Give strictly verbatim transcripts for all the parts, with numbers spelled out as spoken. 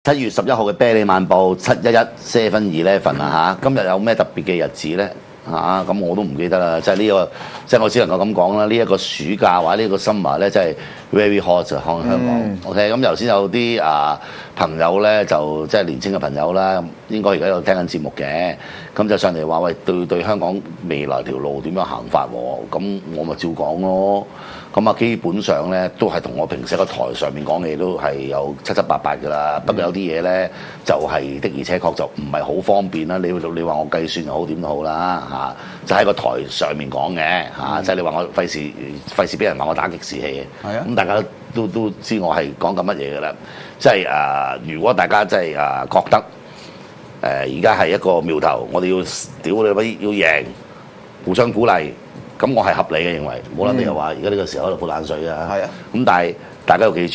七月十一號嘅啤梨漫報七一一 Seven Eleven 啊嚇，今日有咩特別嘅日子咧嚇？咁、啊、我都唔記得啦，即係呢個，即係我只能夠咁講啦。呢、這、一個暑假或者呢個 summer 咧，真係 very hot 啊！香港、嗯、，OK，咁頭先有啲啊朋友咧，就即係年輕嘅朋友啦，應該而家有聽緊節目嘅，咁就上嚟話喂，對對香港未來條路點樣行法喎？咁我咪照講咯。咁啊，基本上咧都係同我平時喺個台上面講嘅嘢都係有七七八八㗎啦。不過有啲嘢咧就係、是、的而且確就唔係好方便啦。你你話我計算又好點都好啦嚇、啊，就喺個台上面講嘅嚇，即係你話我費事費事俾人話我打擊士氣嘅。係啊，咁大家都都知我係講緊乜嘢㗎啦。即係誒，如果大家真係誒覺得誒而家係一個苗頭，我哋要屌你乜要贏，互相鼓勵。咁我係合理嘅認為，冇諗你又話而家呢個時候喺度潑冷水啊！係啊，咁但係大家要記住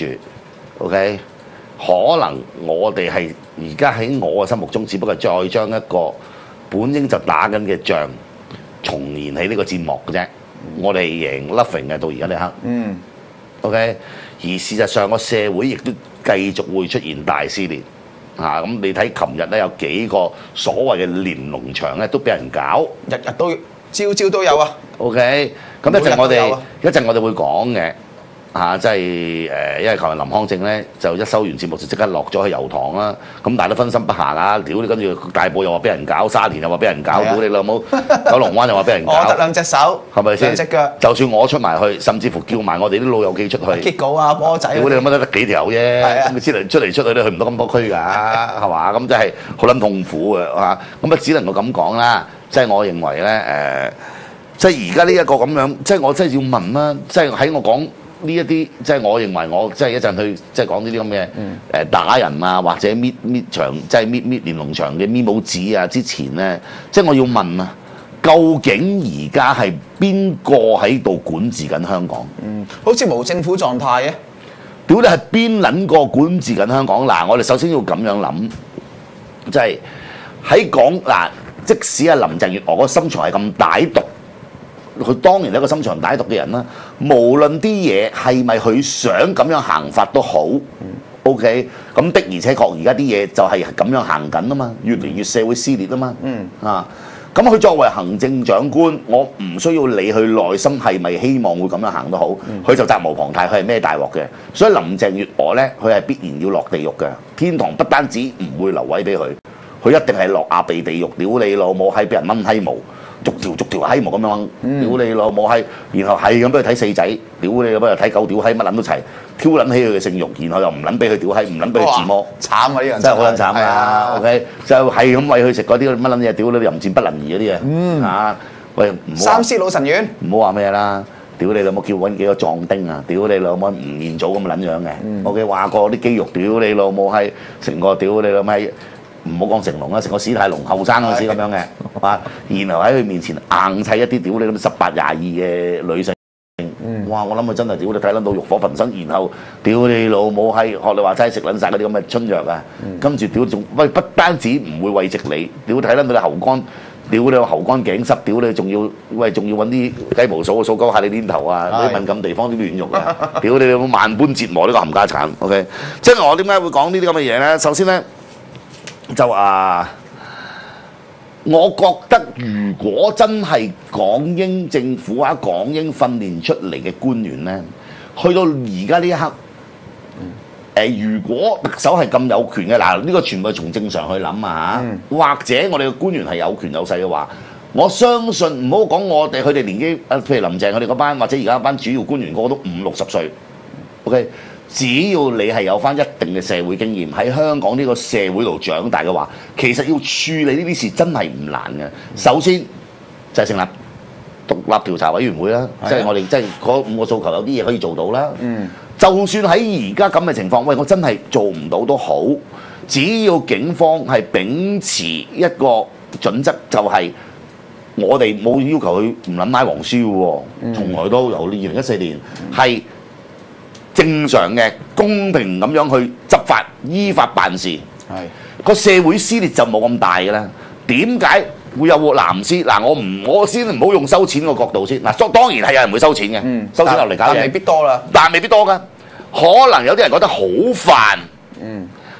，OK？可能我哋係而家喺我嘅心目中，只不過再將一個本應就打緊嘅仗重燃起呢個戰幕嘅啫。嗯、我哋贏 nothing 嘅到而家呢刻，嗯 ，OK？而事實上個社會亦都繼續會出現大撕裂嚇。咁、啊、你睇琴日咧有幾個所謂嘅連儂牆咧都俾人搞， 日日都朝朝都有啊！ OK， 咁一陣我哋、啊、一陣我哋會講嘅嚇，即係誒，因為琴日林康正咧就一收完節目就即刻落咗去油塘啦。咁但係都分心不下啊！屌你，跟住大埔又話俾人搞，沙田又話俾人搞，屌你老母！九龍灣又話俾人搞， 我得兩隻手， 係咪先？ 兩隻腳， 就算我出埋去，甚至乎叫埋我哋啲老友記出去， 結稿啊，波仔， 屌你乜得得幾條啫？咁佢出嚟出嚟出去都去唔到咁多區㗎，係嘛？咁真係好撚痛苦嘅嚇。咁啊，只能夠咁講啦。即係我認為咧誒。呃即係而家呢一個咁樣，即係我真係要問啦。即係喺我講呢一啲，即係我認為我即係一陣去即係講呢啲咁嘅誒打人啊，或者搣搣牆，即係搣搣連儂牆嘅搣帽子啊之前咧，即係我要問啊，究竟而家係邊個喺度管治緊香港？ 嗯，好似冇政府狀態嘅。 屌你係邊撚個管治緊香港？嗱，我哋首先要咁樣諗，即係喺講嗱，即使係林鄭月娥個心腸係咁歹毒。佢當然係一個心腸歹毒嘅人啦。無論啲嘢係咪佢想咁樣行法都好、嗯、，OK。咁的而且確而家啲嘢就係咁樣行緊啊嘛，越嚟越社會撕裂啊嘛。嗯啊，咁佢作為行政長官，我唔需要理佢內心係咪希望會咁樣行都好，佢、嗯、就責無旁貸，佢係咩大鑊嘅。所以林鄭月娥咧，佢係必然要落地獄嘅。天堂不單止唔會留位俾佢，佢一定係落亞被地獄。屌你老母，係俾人掹閪毛。逐條逐條閪毛咁樣，屌你老母閪，然後係咁俾佢睇四仔，屌你老母又睇狗屌閪，乜撚都齊，挑撚起佢嘅性慾，然後又唔撚俾佢屌閪，唔撚俾佢自摸， 慘啊！呢樣真係好撚慘啊 ！OK， 就係咁餵佢食嗰啲乜撚嘢，屌你淫賤不能移嗰啲嘢，嗯啊，喂唔好三思老神院， 唔好話咩啦，屌你老母叫揾幾個壯丁啊，屌你老母吳彥祖咁撚樣嘅、嗯、，OK 話過啲肌肉，屌你老母閪，成個屌你老母閪。唔好講成龍啦，成個史泰龍後生嗰時咁樣嘅，哇！然後喺佢面前硬砌一啲屌你咁十八廿二嘅女性，嗯、哇！我諗佢真係屌你睇撚到欲火焚身，然後屌你老母係學你話齋食撚晒嗰啲咁嘅春藥啊，嗯、跟住屌仲喂不單止唔會慰藉你，屌睇撚到你喉乾，屌你喉乾頸濕，屌你仲要喂仲要揾啲雞毛掃掃鳩下你黏頭啊，啲敏感地方啲軟肉啊，屌你有冇萬般折磨呢個冚家產 ？OK， 即係我點解會講呢啲咁嘅嘢咧？首先咧。就啊，我覺得如果真係港英政府或者港英訓練出嚟嘅官員咧，去到而家呢一刻，誒、呃，如果特首係咁有權嘅，嗱，呢個全部係從正常去諗啊嚇，嗯、或者我哋嘅官員係有權有勢嘅話，我相信唔好講我哋佢哋年紀，啊，譬如林鄭佢哋嗰班，或者而家班主要官員個個都五六十歲 ，OK。只要你係有翻一定嘅社會經驗，喺香港呢個社會度長大嘅話，其實要處理呢啲事真係唔難嘅。首先就係、是、成立獨立調查委員會啦，即係我哋即係嗰五個訴求有啲嘢可以做到啦。嗯，就算喺而家咁嘅情況，喂，我真係做唔到都好，只要警方係秉持一個準則，就係我哋冇要求佢唔撚拉黃絲喎，嗯、從來都由二零一四年係。正常嘅公平咁樣去執法，依法辦事，係個社會撕裂就冇咁大嘅啦。點解會有藍絲？嗱，我唔我先唔好用收錢個角度先。嗱，當然係有人會收錢嘅，嗯、收錢落嚟搞嘢， 但未必多啦。 但未必多㗎，可能有啲人覺得好煩，嗯，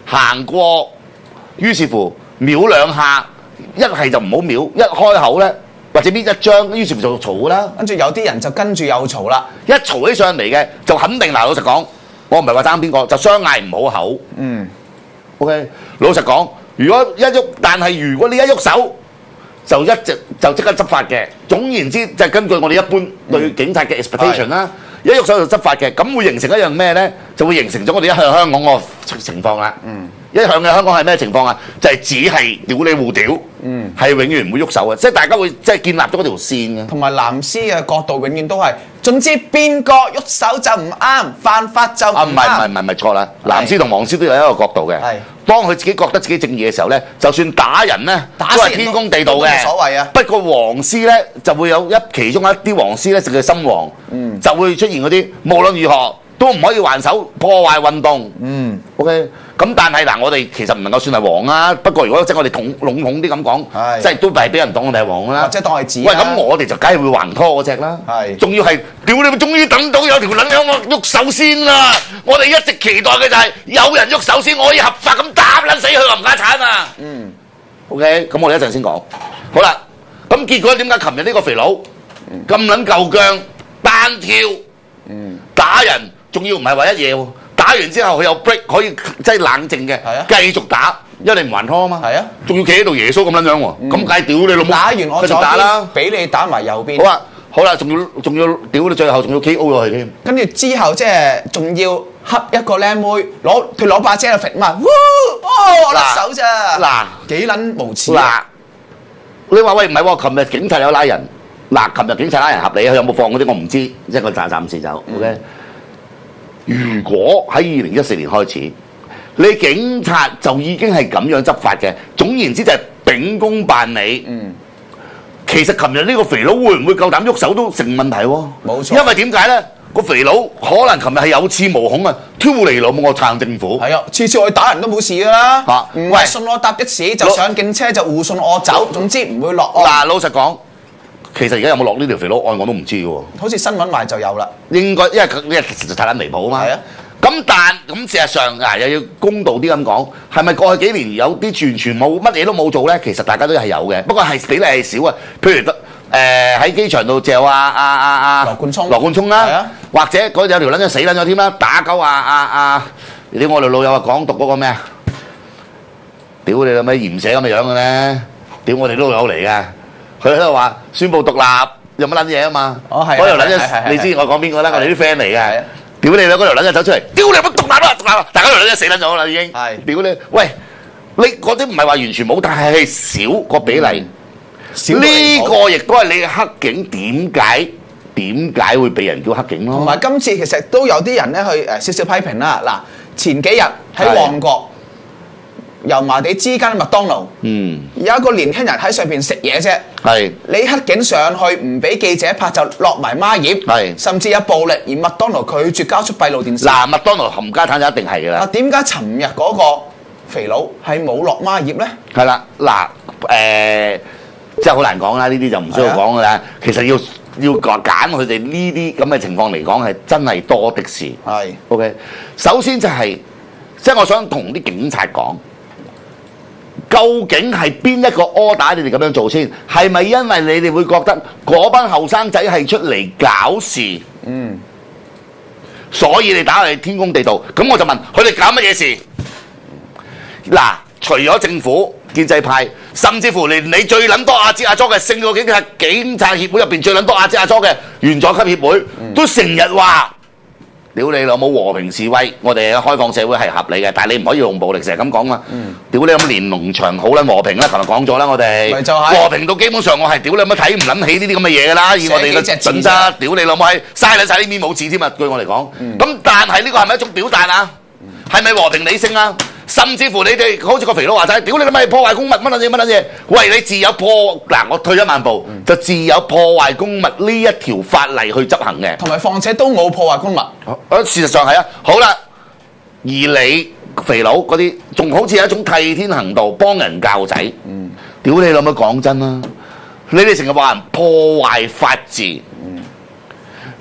行過，於是乎秒兩下，一係就唔好秒，一開口咧或者搣一張，於是乎就嘈㗎啦。 跟住有啲人就跟住又嘈啦。 一嘈起上嚟嘅就肯定嗱，老實講，我唔係話爭邊個，就相嗌唔好口。 嗯 OK， 老實講，如果一喐，但係如果你一喐手，就一直就即刻執法嘅。總言之，就係根據我哋一般對警察嘅 expectation 啦，一喐手就執法嘅，咁會形成一樣咩咧？就會形成咗我哋一向香港個情況啦。嗯，一向嘅香港係咩情況啊？就係只係屌你互屌，嗯，係永遠唔會喐手嘅，即係大家會即係建立咗嗰條線嘅。 同埋藍絲嘅角度永遠都係，總之邊個喐手就唔啱，犯法就唔啱。 啊，唔係唔係唔係唔係錯啦，藍絲同黃絲都有一個角度嘅。係。當佢自己覺得自己正義嘅時候咧，就算打人咧，都係天公地道嘅，冇所謂啊。不過黃絲咧就會有一其中一啲黃絲咧，就叫心黃，嗯，就會出現嗰啲無論如何都唔可以還手破壞運動。嗯 ，OK。咁但係嗱，我哋其實唔能夠算係黃啊。不過如果即係我哋統籠統啲咁講，即係都係俾人當我哋係黃啦。或者當係紙。喂，咁我哋就梗係會還拖嗰隻啦。係。仲要係屌你！終於等到有條撚樣我喐手先啦！我哋一直期待嘅就係有人喐手先，我可以合法咁打撚死佢冚家鏟啊！嗯。OK，咁我哋一陣先講。好啦，咁結果點解琴日呢個肥佬咁撚夠薑單挑，嗯，打人，仲要唔係話一夜喎？打完之後佢有 break 可以即係冷靜嘅，繼續打，因為你唔還拖啊嘛。係啊，仲要企喺度耶穌咁撚樣喎，咁梗係屌你老母！打完我再打啦，俾你打埋右邊。好啊，好啦，仲要仲要屌你，最後仲要 K O 咗佢添。跟住之後即係仲要恰一個靚妹，攞佢攞把遮嚟揈嘛，哦甩手咋？嗱，幾撚無恥！嗱，你話喂唔係喎，琴日警察有拉人，嗱，琴日警察拉人合理，佢有冇放嗰啲我唔知，即係個暫暫時就 OK。如果喺二零一四年開始，你警察就已經係咁樣執法嘅，總言之就係秉公辦理。嗯，其實琴日呢個肥佬會唔會夠膽喐手都成問題喎？冇錯，因為點解咧？個肥佬可能琴日係有恃無恐啊，挑嚟老母我撐政府。係啊，次次我去打人都冇事㗎啦。嚇，唔係信我搭的士就上警車就護送我走，總之唔會落案。嗱，老實講。其實而家有冇落呢條肥佬案我都唔知喎。好似新聞話就有啦。應該，因為佢因為實在太撚離譜啊嘛。係啊。咁但咁事實上啊，又要公道啲咁講，係咪過去幾年有啲完全冇乜嘢都冇做咧？其實大家都係有嘅，不過係比例係少啊。譬如誒喺機場度嚼啊啊啊啊羅冠聰，羅冠聰啦，或者嗰有條撚咗死撚咗添啦，打鳩啊啊啊！你我哋老友啊講讀嗰個咩啊？屌你老味鹽蛇咁嘅樣嘅咧，屌我哋都有嚟嘅。佢喺度話宣佈獨立，有乜撚嘢啊嘛？哦，係。嗰條撚嘢，你知我講邊個啦？我哋啲 friend 嚟嘅。屌你啦！嗰條撚嘢走出嚟，屌你乜獨立啊！獨立啊！大家條撚嘢死撚咗啦已經。係。屌你！喂，你嗰啲唔係話完全冇，但係係少個比例。少。呢個亦都係你嘅黑警點解點解會被人叫黑警咯？同埋今次其實都有啲人咧去誒少少批評啦。嗱，前幾日喺旺角。油麻地之間嘅麥當勞，嗯，有一個年輕人喺上邊食嘢啫，係你黑警上去唔俾記者拍就落埋孖葉，係甚至有暴力，而麥當勞拒絕交出閉路電視。嗱，麥當勞冚家鏟就一定係㗎啦。啊，點解尋日嗰個肥佬係冇落孖葉咧？係啦，嗱，誒，即係好難講啦，呢啲就唔需要講㗎啦。其實要要揀佢哋呢啲咁嘅情況嚟講，係真係多的是。係 OK， 首先就係即係我想同啲警察講。究竟係邊一個柯打你哋咁樣做先？係咪因為你哋會覺得嗰班後生仔係出嚟搞事？嗯，所以你打佢天公地道。咁我就問佢哋搞乜嘢事？嗱，除咗政府、建制派，甚至乎連你最撚多阿支阿佐嘅聖個警察警察協會入邊最撚多阿支阿佐嘅員佐級協會，嗯、都成日話。屌你老母和平示威，我哋嘅開放社會係合理嘅，但係你唔可以用暴力，成日咁講嘛。屌你咁連農場好撚和平啦，琴日講咗啦，我哋和平到基本上我係屌你乜睇唔撚起呢啲咁嘅嘢㗎啦，以我哋嘅準則，屌你老母係嘥撚曬啲面冇字添啊！據我嚟講，咁但係呢個係咪一種表達啊？係咪和平理性啊？甚至乎你哋好似個肥佬話齋，屌你咁咪破壞公物乜撚嘢乜撚嘢？喂，你自有破嗱，我退一萬步，嗯、就自有破壞公物呢一條法例去執行嘅。同埋況且都冇破壞公物。啊，事實上係啊。好啦，而你肥佬嗰啲仲好似係一種替天行道，幫人教仔。嗯，屌你老母講真啦，你哋成日話人破壞法治。嗯，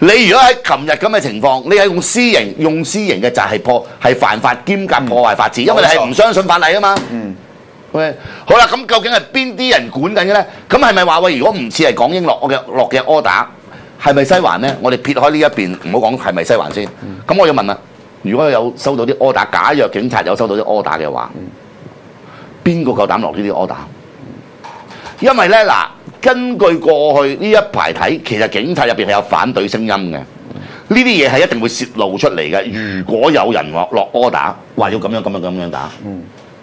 你如果喺琴日咁嘅情況，你係用私刑，用私刑嘅就係破係犯法兼夾破壞法治，因為你係唔相信法例啊嘛。嗯。喂，好啦，咁究竟係邊啲人管緊嘅咧？咁係咪話喂？如果唔似係港英落嘅落嘅 order， 係咪西環咧？我哋撇開呢一邊，唔好講係咪西環先。咁、嗯、我要問啦，如果有收到啲 order， 假若警察有收到啲 order 嘅話，邊個夠膽落呢啲 order？因為咧嗱，根據過去呢一排睇，其實警察入邊係有反對聲音嘅，呢啲嘢係一定會泄露出嚟嘅。如果有人落落 order， 話要咁樣咁樣咁樣打，嗯、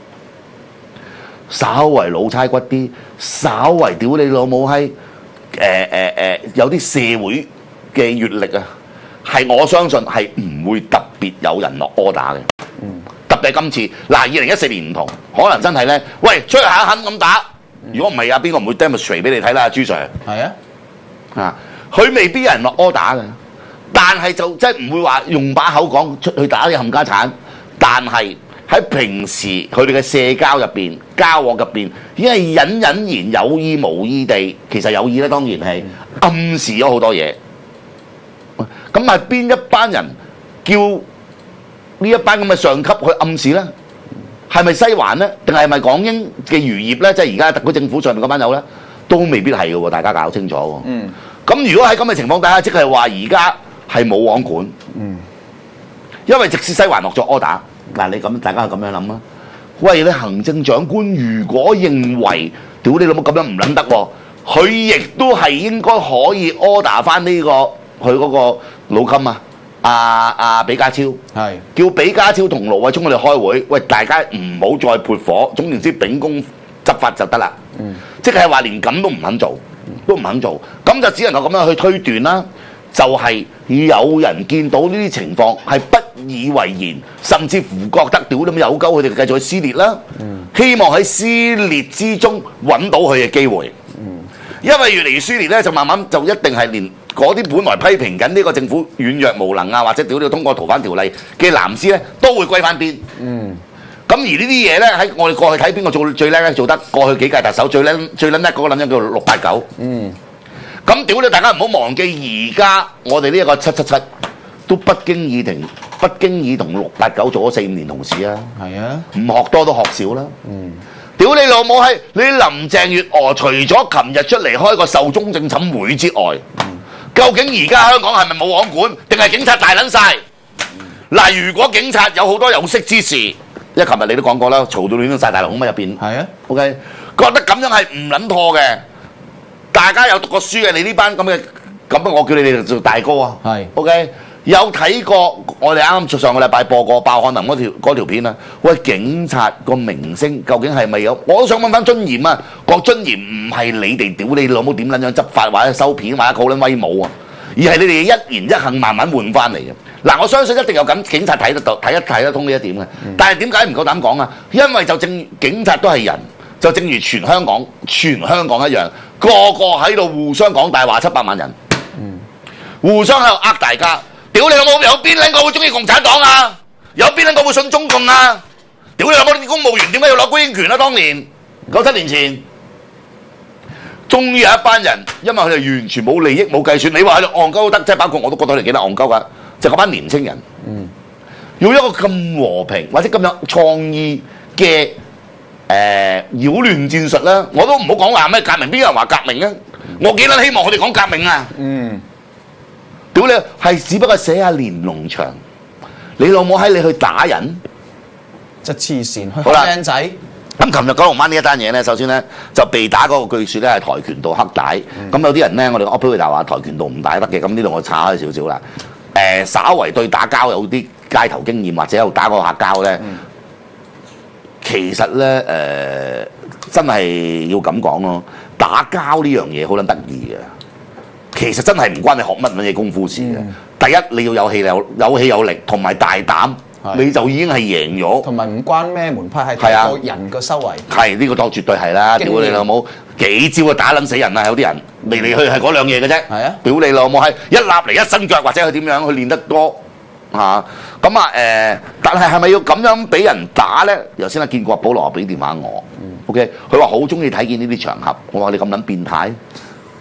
稍為老差骨啲，稍為屌你老母閪，誒誒誒，有啲社會嘅閲歷啊，係我相信係唔會特別有人落 order 嘅。嗯、特別係今次嗱，二零一四年唔同，可能真係咧，喂，出去下狠咁打。如果唔係啊，邊個唔會 demonstrate 俾你睇啦？朱 Sir 係啊， 啊，佢未必有人落 order 嘅，但係就即係唔會話用把口講出去打啲冚家產，但係喺平時佢哋嘅社交入邊、交往入邊，已經係隱隱然有意無意地，其實有意咧，當然係暗示咗好多嘢。咁係邊一班人叫呢一班咁嘅上級去暗示咧？係咪西環咧？定係咪港英嘅餘孽咧？即係而家特區政府上面嗰班友咧，都未必係嘅喎，大家搞清楚喎。嗯。咁如果喺咁嘅情況底下，即係話而家係冇網管。嗯。因為直使西環落咗 order， 嗱你咁大家係咁樣諗啊？喂，你行政長官如果認為屌你老母咁樣唔撚得喎，佢亦都係應該可以 order 翻呢個佢嗰個老襟啊！阿阿比家超係叫比家超同盧偉聰我哋開會，喂，大家唔好再撥火，總言之秉公執法就得啦。嗯，即係話連咁都唔肯做，都唔肯做，咁就只能夠咁樣去推斷啦。就係、是、有人見到呢啲情況係不以為然，甚至乎覺得屌你咪有鳩佢哋繼續去撕裂啦。嗯，希望喺撕裂之中揾到佢嘅機會。嗯，因為越嚟越撕裂咧，就慢慢就一定係連嗰啲本來批評緊呢個政府軟弱無能啊，或者屌你通過逃犯條例嘅藍絲咧，都會歸翻邊。嗯，咁而呢啲嘢咧，喺我哋過去睇邊個做最叻咧，做得過去幾屆特首最叻最撚叻嗰個撚樣叫六八九。嗯，咁屌你大家唔好忘記，而家我哋呢一個七七七都不經意停，不經意同六八九做咗四五年同事啊。係啊，唔學多都學少啦。嗯。屌你老母閪！你林鄭月娥除咗琴日出嚟開個壽終正寢會之外，嗯、究竟而家香港係咪冇網管，定係警察大撚晒？嗱、嗯，如果警察有好多有識之士，因為琴日你都講過啦，嘈到亂晒大龍咁入邊。係啊 ，OK， 覺得咁樣係唔撚妥嘅。大家有讀過書嘅，你呢班咁嘅咁，我叫你哋做大哥啊。係 ，OK。有睇過我哋啱啱上個禮拜播過鮑漢林嗰條嗰條片啊？喂，警察個名聲究竟係咪有？我都想問翻尊嚴啊！個尊嚴唔係你哋屌你老母點撚樣執法或者收片或者好撚威武啊，而係你哋一言一行慢慢換翻嚟嘅。嗱，我相信一定有咁警察睇得到、睇得睇得通呢一點嘅。但係點解唔夠膽講啊？因為就正警察都係人，就正如全香港、全香港一樣，個個喺度互相講大話，七百萬人，互相喺度呃大家。屌你老母！有邊撚個會中意共產黨啊？有邊撚個會信中共啊？屌你老母！啲公務員點解要攞居英權啊？當年九七年前，終於有一班人，因為佢哋完全冇利益冇計算，你話喺度戇鳩都得，即係包括我都覺得佢哋幾得戇鳩㗎，就嗰班年青人，嗯，用一個咁和平或者咁有創意嘅誒擾亂戰術啦，我都唔好講話咩革命，邊有人話革命啊？我幾撚希望佢哋講革命啊？嗯。屌你，係只不過寫下連儂牆，你老母閪你去打人， 即係黐線，去蝦僆仔。 咁琴日九龍灣呢一單嘢咧，首先咧就被打嗰個據說咧係跆拳道黑帶，咁、嗯、有啲人咧我哋 operator 話跆拳道唔打得嘅，咁呢度我岔開少少啦。誒、呃，稍為對打交有啲街頭經驗或者有打過客交咧，嗯、其實咧誒、呃、真係要咁講咯，打交呢樣嘢好撚得意嘅。其實真係唔關你學乜乜嘢功夫事嘅。嗯、第一你要有氣有有氣有力，同埋大膽，是你就已經係贏咗。同埋唔關咩門派，係個人嘅修為。係呢、這個當絕對係啦。屌你老母，幾招啊打撚死人啊！有啲人嚟嚟去係嗰兩嘢嘅啫。係啊，屌你老母係一立嚟一伸腳，或者佢點樣佢練得多嚇咁啊誒、呃？但係係咪要咁樣俾人打咧？頭先啊見過保羅俾電話我、嗯、，OK，佢話好中意睇見呢啲場合。我話你咁撚變態。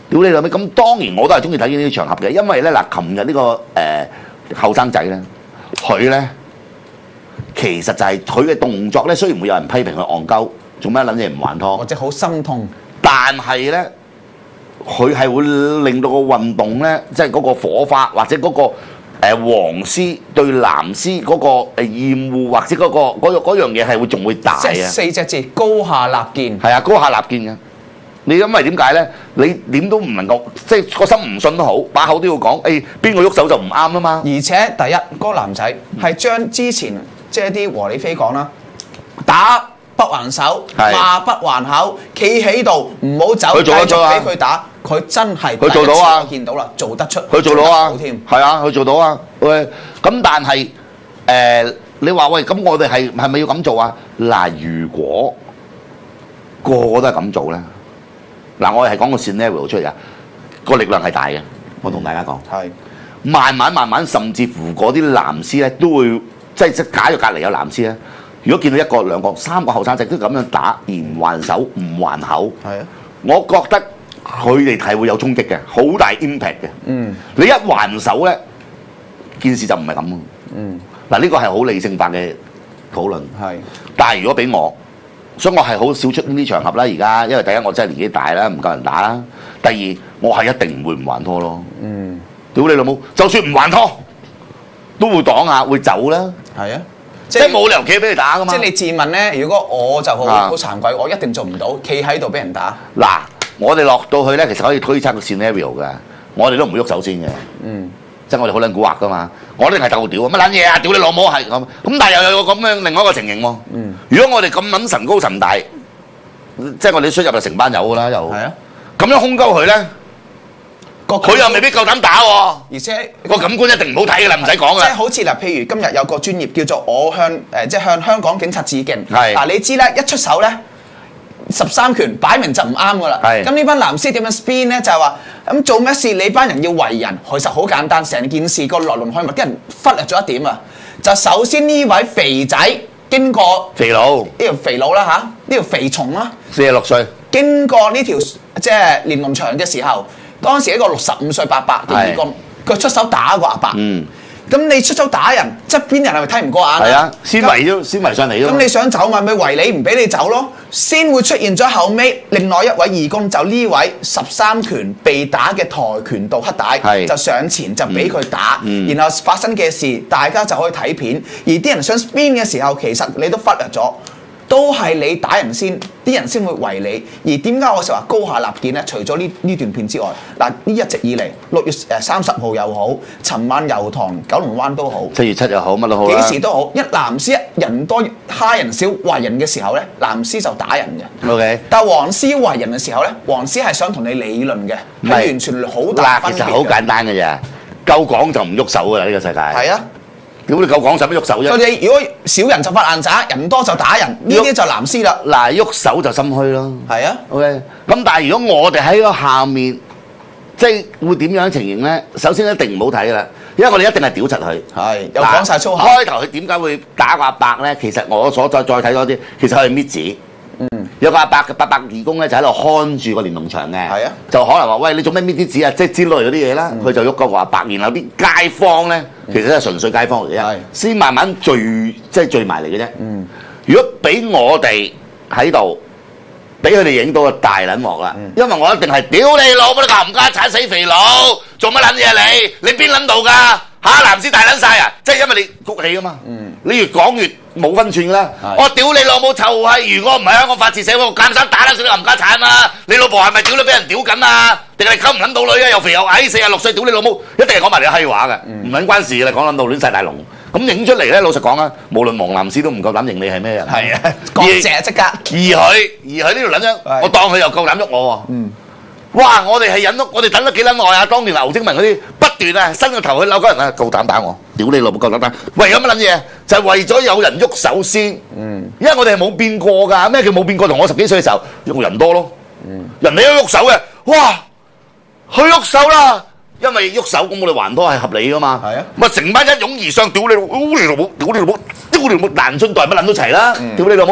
屌你老味！咁當然我都係中意睇呢啲場合嘅，因為咧嗱，琴日呢個誒後生仔咧，佢咧其實就係佢嘅動作咧，雖然會有人批評佢戇鳩，做咩撚嘢唔還拖， 或者好心痛， 但係咧佢係會令到個運動咧，即係嗰個火花或者嗰、個誒、呃、黃絲對藍絲嗰個誒厭惡，或者嗰、個嗰嗰樣嘢係會仲會大即係啊！ 四隻字高下立見。 係啊，高下立見嘅。你因為點解咧？你點都唔能夠，即係個心唔信都好，把口都要講。誒邊個喐手就唔啱啊嘛！ 而且第一嗰、個男仔係將之前即係啲和理非講啦，打不還手， 係罵不還口，企喺度唔好走， 佢做得繼到啊續俾佢打，佢真係佢做到啊第一次我見到啦，做得出， 佢做到啊做得好添， 係啊，佢做到啊。喂，咁但係誒、呃，你話喂，咁我哋係係咪要咁做啊？嗱，如果個個都係咁做咧，嗱，我哋係講個 scenario 出嚟啊，個力量係大嘅。我同大家講， 係慢慢慢慢，甚至乎嗰啲藍絲咧都會，即係即係假如隔離有藍絲咧，如果見到一個、兩個、三個後生仔都咁樣打，而唔還手、唔還口， 係啊， 我覺得佢哋係會有衝擊嘅，好大 impact 嘅。 嗯你一還手咧，件事就唔係咁。 嗯， 嗱，呢個係好理性化嘅討論。 係但係如果俾我，所以我係好少出呢啲場合啦。而家因為第一我真係年紀大啦，唔夠人打啦。第二我係一定唔會唔還拖咯。 嗯， 屌你老母，就算唔還拖，都會擋下，會走啦。 係啊， 即係冇理由企俾你打噶嘛。 即係你自問咧，如果我就好啊好慚愧，我一定做唔到，企喺度俾人打。 嗱，我哋落到去咧，其實可以推測個 scenario 嘅，我哋都唔會喐手先嘅。 嗯， 即係我哋好撚蠱惑噶嘛，我哋係鬥屌啊，乜撚嘢啊，屌你老母係咁，咁但係又有個咁樣另外一個情形喎。 嗯， 如果我哋咁撚神高神大，即係我哋出入就成班友噶啦，又係啊， 咁樣空鳩佢咧， 個佢又未必夠膽打喎。 而且個感官一定唔好睇噶啦，唔使講即係啦。 好似嗱，譬如今日有個專業叫做我向誒、呃，即係向香港警察致敬。 係嗱，你知咧，一出手咧，十三拳擺明就唔啱噶啦。 係咁呢班藍絲點樣 spin 咧？就係話咁做咩事？你班人要圍人，其實好簡單，成件事個來龍去脈，啲人忽略咗一點啊。就首先呢位肥仔經過肥佬呢條肥佬啦嚇，呢條肥蟲啦， 四十六歲， 經過呢條即係連儂牆嘅時候，當時一個六十五歲伯伯嘅義工，佢出手打個阿伯。 嗯， 咁你出手打人，側邊人係咪睇唔過眼？ 係啊，先圍咗，先圍上嚟咯。 咁你想走咪咪圍你，唔俾你走咯，先會出現咗後尾另外一位義工，就呢位十三拳被打嘅跆拳道黑帶， 係就上前就俾佢打， 嗯然後發生嘅事大家就可以睇片，而啲人想 spin 嘅時候，其實你都忽略咗。都係你打人先，啲人先會圍你。而點解我成日話高下立見咧？除咗呢呢段片之外，嗱呢一直以嚟六月誒三十號又好，尋晚油塘九龍灣都好， 七月七又好，乜都好啦。 幾時都好，一藍絲一人多蝦人少圍人嘅時候咧，藍絲就打人嘅。 OK。 但係黃絲圍人嘅時候咧，黃絲係想同你理論嘅， 唔係係完全好大嗱， 分別嘅。 其實好簡單嘅啫，夠講就唔喐手噶啦，呢個世界。 係啊。 屌你夠講使乜喐手啫？ 佢哋如果少人就發爛渣，人多就打人，呢啲就藍絲啦。 嗱，喐手就心虛咯。 係啊。 OK。咁但係如果我哋喺個下面，即係會點樣情形咧？首先一定唔好睇啦，因為我哋一定係屌柒佢。 係。又講晒粗口。 開頭佢點解會打個阿伯咧？其實我所再再睇多啲，其實佢係搣紙。嗯。有個阿伯嘅伯伯義工咧，就喺度看住個連儂牆嘅。係啊。就可能話：喂，你做咩搣啲紙啊？即係之類嗰啲嘢啦。佢就喐嗰個阿伯，然後啲街坊咧。其實係純粹街坊嚟嘅啫，先慢慢聚，即係聚埋嚟嘅啫。嗯，如果俾我哋喺度，俾佢哋影到個大撚鑊啦，因為我一定係屌你老母，你冚家鏟死肥佬，做乜撚嘢你？你邊撚度㗎？嚇藍絲大撚晒啊！即係因為你谷氣啊嘛。嗯，你越講越冇分寸㗎啦。我屌你老母臭閪！如果唔係香港法治社會，我監生打撚死你冚家鏟啊！你老婆係咪屌你俾人屌緊啊？定係你溝唔撚到女啊？又肥又矮，四十六歲屌你老母，一定係講埋你閪話嘅，唔撚關事嘅。你講撚到亂晒大龍，咁影出嚟咧，老實講啊，無論黃藍絲都唔夠膽認你係咩人。 係啊，割謝即刻。 而佢而佢呢條撚樣，我當佢又夠膽喐我喎。嗯。哇！我哋係忍咗，我哋等咗幾撚耐啊！當年劉晶文嗰啲不斷啊，伸個頭去扭嗰人啊，夠膽打我，屌你老母夠膽打！為咗乜撚嘢？就係為咗有人喐手先。嗯。因為我哋係冇變過㗎，咩叫冇變過？同我十幾歲嘅時候，喐人多咯。嗯。人哋都喐手嘅，哇！佢喐手啦，因為喐手咁我哋還拖係合理㗎嘛。係啊。咪成班一擁而上，屌你老母，屌你老母，屌你老母，屌你老母，難春代乜撚都齊啦，屌你老母！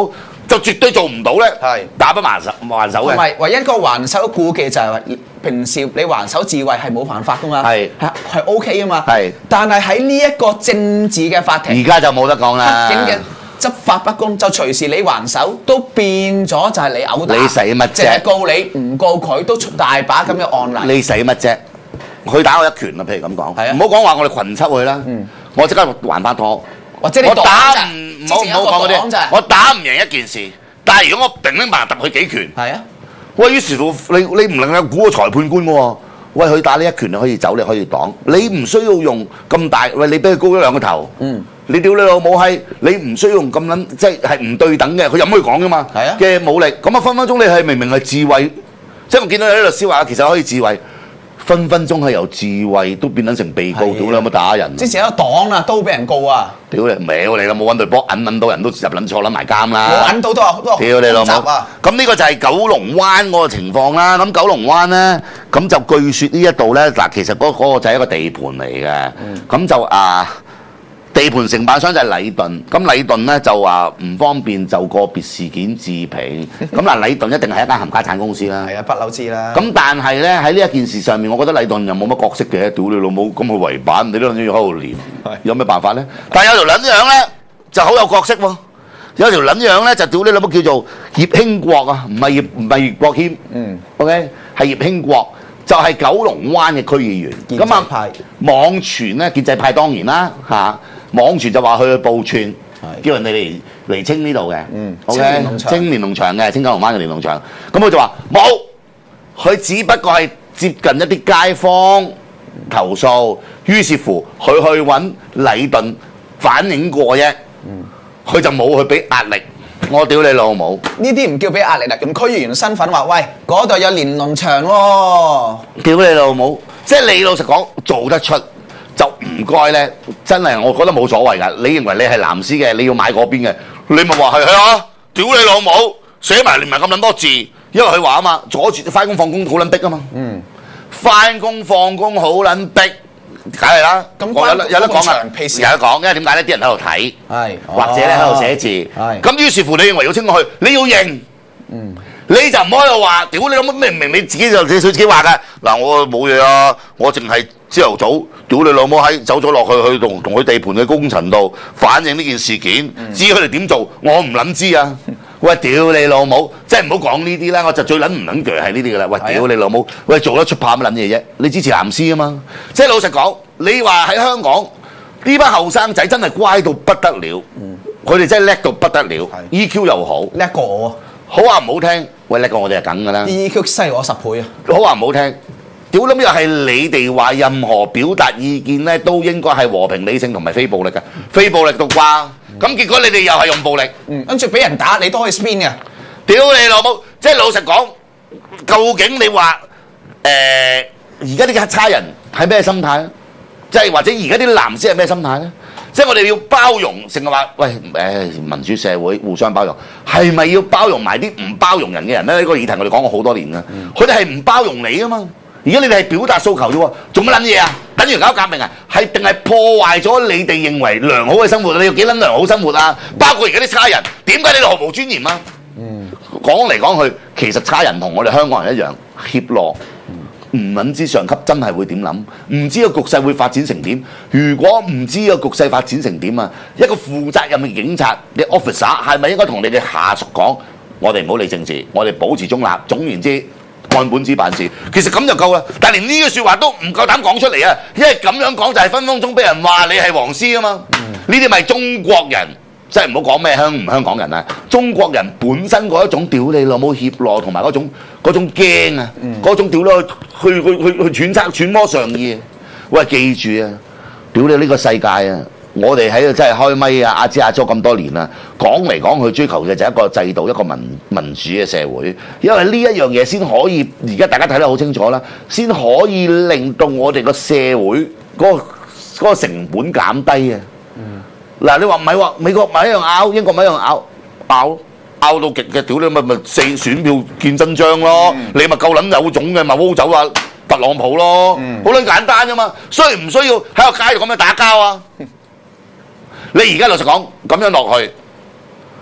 就絕對做唔到咧， 係打不還手還手嘅。 同埋唯一一個還手顧忌就係話，平時你還手自衞係冇犯法噶嘛， 係係係 O K 噶嘛， 係但係喺呢一個政治嘅法庭， 而家就冇得講啦。 黑警嘅執法不公，就隨時你還手都變咗就係你毆打， 你使乜啫淨係告你唔告佢都大把咁嘅案例。 你使乜啫？佢打我一拳啊，譬如咁講， 係啊唔好講話我哋群抽佢啦，我即刻還翻拖。 或者你我打擋唔唔好唔咋之前有一個好講嗰啲擋咋， 我打唔贏一件事，但係如果我乒乒乓乓揼佢幾拳， 係啊， 喂，於是乎你你唔能夠估個裁判官喎。喂，佢打呢一拳你可以走，你可以擋，你唔需要用咁大。喂，你俾佢高咗兩個頭， 嗯， 你屌你老母閪，你唔需要用咁撚，即係係唔對等嘅。佢有冇可以講噶嘛？ 係啊嘅武力，咁啊分分鐘你係明明係自衞，即係我見到有啲律師話其實可以自衞。分分鐘係由自衞都變撚成被告，屌你有冇打人？ 之前有個黨啊，都俾人告啊， 屌你喵你啦！冇揾對波，揞撚到人都入撚錯撚埋監啦！ 我揾到都有都有屌你老母！ 複雜啊！ 咁呢個就係九龍灣嗰個情況啦。咁九龍灣咧，咁就據說呢一度咧，嗱其實嗰嗰個就係一個地盤嚟嘅。咁就啊，地盤承辦商就係禮頓。咁禮頓咧就話唔方便就個別事件置評。咁嗱，禮頓一定係一間冚家產公司啦。 係啊，不嬲知啦。 咁但係咧喺呢一件事上面，我覺得禮頓又冇乜角色嘅，屌你老母，咁佢圍板，你都諗住喺度練，有咩辦法咧？但係有條撚樣咧就好有角色喎，有條撚樣咧就屌你老母叫做葉興國啊，唔係葉唔係葉國謙，嗯，OK 係葉興國，就係九龍灣嘅區議員。 建制派網傳咧建制派當然啦嚇，網傳就話佢去報串。叫人哋嚟嚟清呢度嘅，OK，清連農場嘅，清九龍灣嘅連農場。咁佢就話冇，佢只不過係接近一啲街坊投訴，於是乎佢去揾禮頓反映過啫，佢就冇去俾壓力。我屌你老母！ 呢啲唔叫俾壓力啦，用區議員身份話，喂，嗰度有連農場喎， 屌你老母！即係你老實講做得出。就唔該咧，真係我覺得冇所謂㗎。你認為你係藍絲嘅，你要買嗰邊嘅，你咪話係啊！屌你老母，寫埋連埋咁撚多字，因為佢話啊嘛，阻住翻工放工好撚逼啊嘛。嗯，翻工放工好撚逼，梗係啦。咁我有有得講啊，有得講，因為點解咧？啲人喺度睇， 係或者咧喺度寫字， 係咁於是乎你認為要清過去，你要認。嗯。你就唔可以話，屌你諗乜明明你自己就自己自己話嘅嗱，我冇嘢啊，我淨係朝頭早，屌你老母喺走咗落去去同同佢地盤嘅工程度反映呢件事件，嗯、至於佢哋點做，我唔撚知啊！喂，屌你老母，即係唔好講呢啲啦，我就最撚唔撚鋸係呢啲噶啦！喂，屌你老母，喂做得出怕乜撚嘢啫？你支持藍絲啊嘛？即係老實講，你話喺香港呢班後生仔真係乖到不得了，佢哋、嗯、真係叻到不得了 ，E Q 又好， 叻過我。 好話唔好聽，喂叻過我哋係梗㗎啦。 E Q 細我十倍啊！ 好話唔好聽，屌諗又係你哋話任何表達意見咧，都應該係和平理性同埋非暴力嘅，非暴力到啩？咁、嗯、結果你哋又係用暴力， 嗯，跟住俾人打，你都可以 spin 嘅。 屌你老母！即係老實講，究竟你話誒而家啲差人係咩心態咧？即係或者而家啲藍絲係咩心態咧？即係我哋要包容，成日話喂誒民主社會互相包容，係咪要包容埋啲唔包容人嘅人咧？呢、這個議題我哋講過好多年啦。佢哋係唔包容你啊嘛。而家你哋係表達訴求啫喎，做乜撚嘢啊？等於搞革命啊？係定係破壞咗你哋認為良好嘅生活？你要幾撚良好生活啊？包括而家啲差人，點解你哋毫無尊嚴啊？嗯，講嚟講去，其實差人同我哋香港人一樣怯懦。唔撚知上級真係會點諗，唔知個局勢會發展成點。如果唔知個局勢發展成點啊，一個負責任嘅警察，你 officer 係咪應該同你哋下屬講，我哋唔好理政治，我哋保持中立。總言之，按本子辦事。其實咁就夠啦。但係連呢句説話都唔夠膽講出嚟啊！因為咁樣講就係分分鐘俾人話你係黃絲啊嘛。呢啲咪中國人。即係唔好講咩香唔香港人啊！中國人本身嗰一種屌你老母怯懦同埋嗰種嗰種驚啊，嗰、嗯、種屌你去去去去揣測揣摩上意。喂，記住啊！屌你呢個世界啊！我哋喺度真係開咪啊！阿支阿咗咁多年啦，講嚟講去追求嘅就係一個制度，一個民民主嘅社會。因為呢一樣嘢先可以，而家大家睇得好清楚啦，先可以令到我哋個社會嗰、嗰個嗰個成本減低啊！嗱，你話唔係喎？美國咪一樣拗，英國咪一樣拗，拗拗到極嘅，屌你咪咪四選票見真章咯！嗯、你咪夠撚有種嘅，咪烏走啊特朗普咯，好撚、嗯、簡單啫嘛！需唔需要喺個街度咁樣打交啊？嗯、你而家老實講，咁樣落去，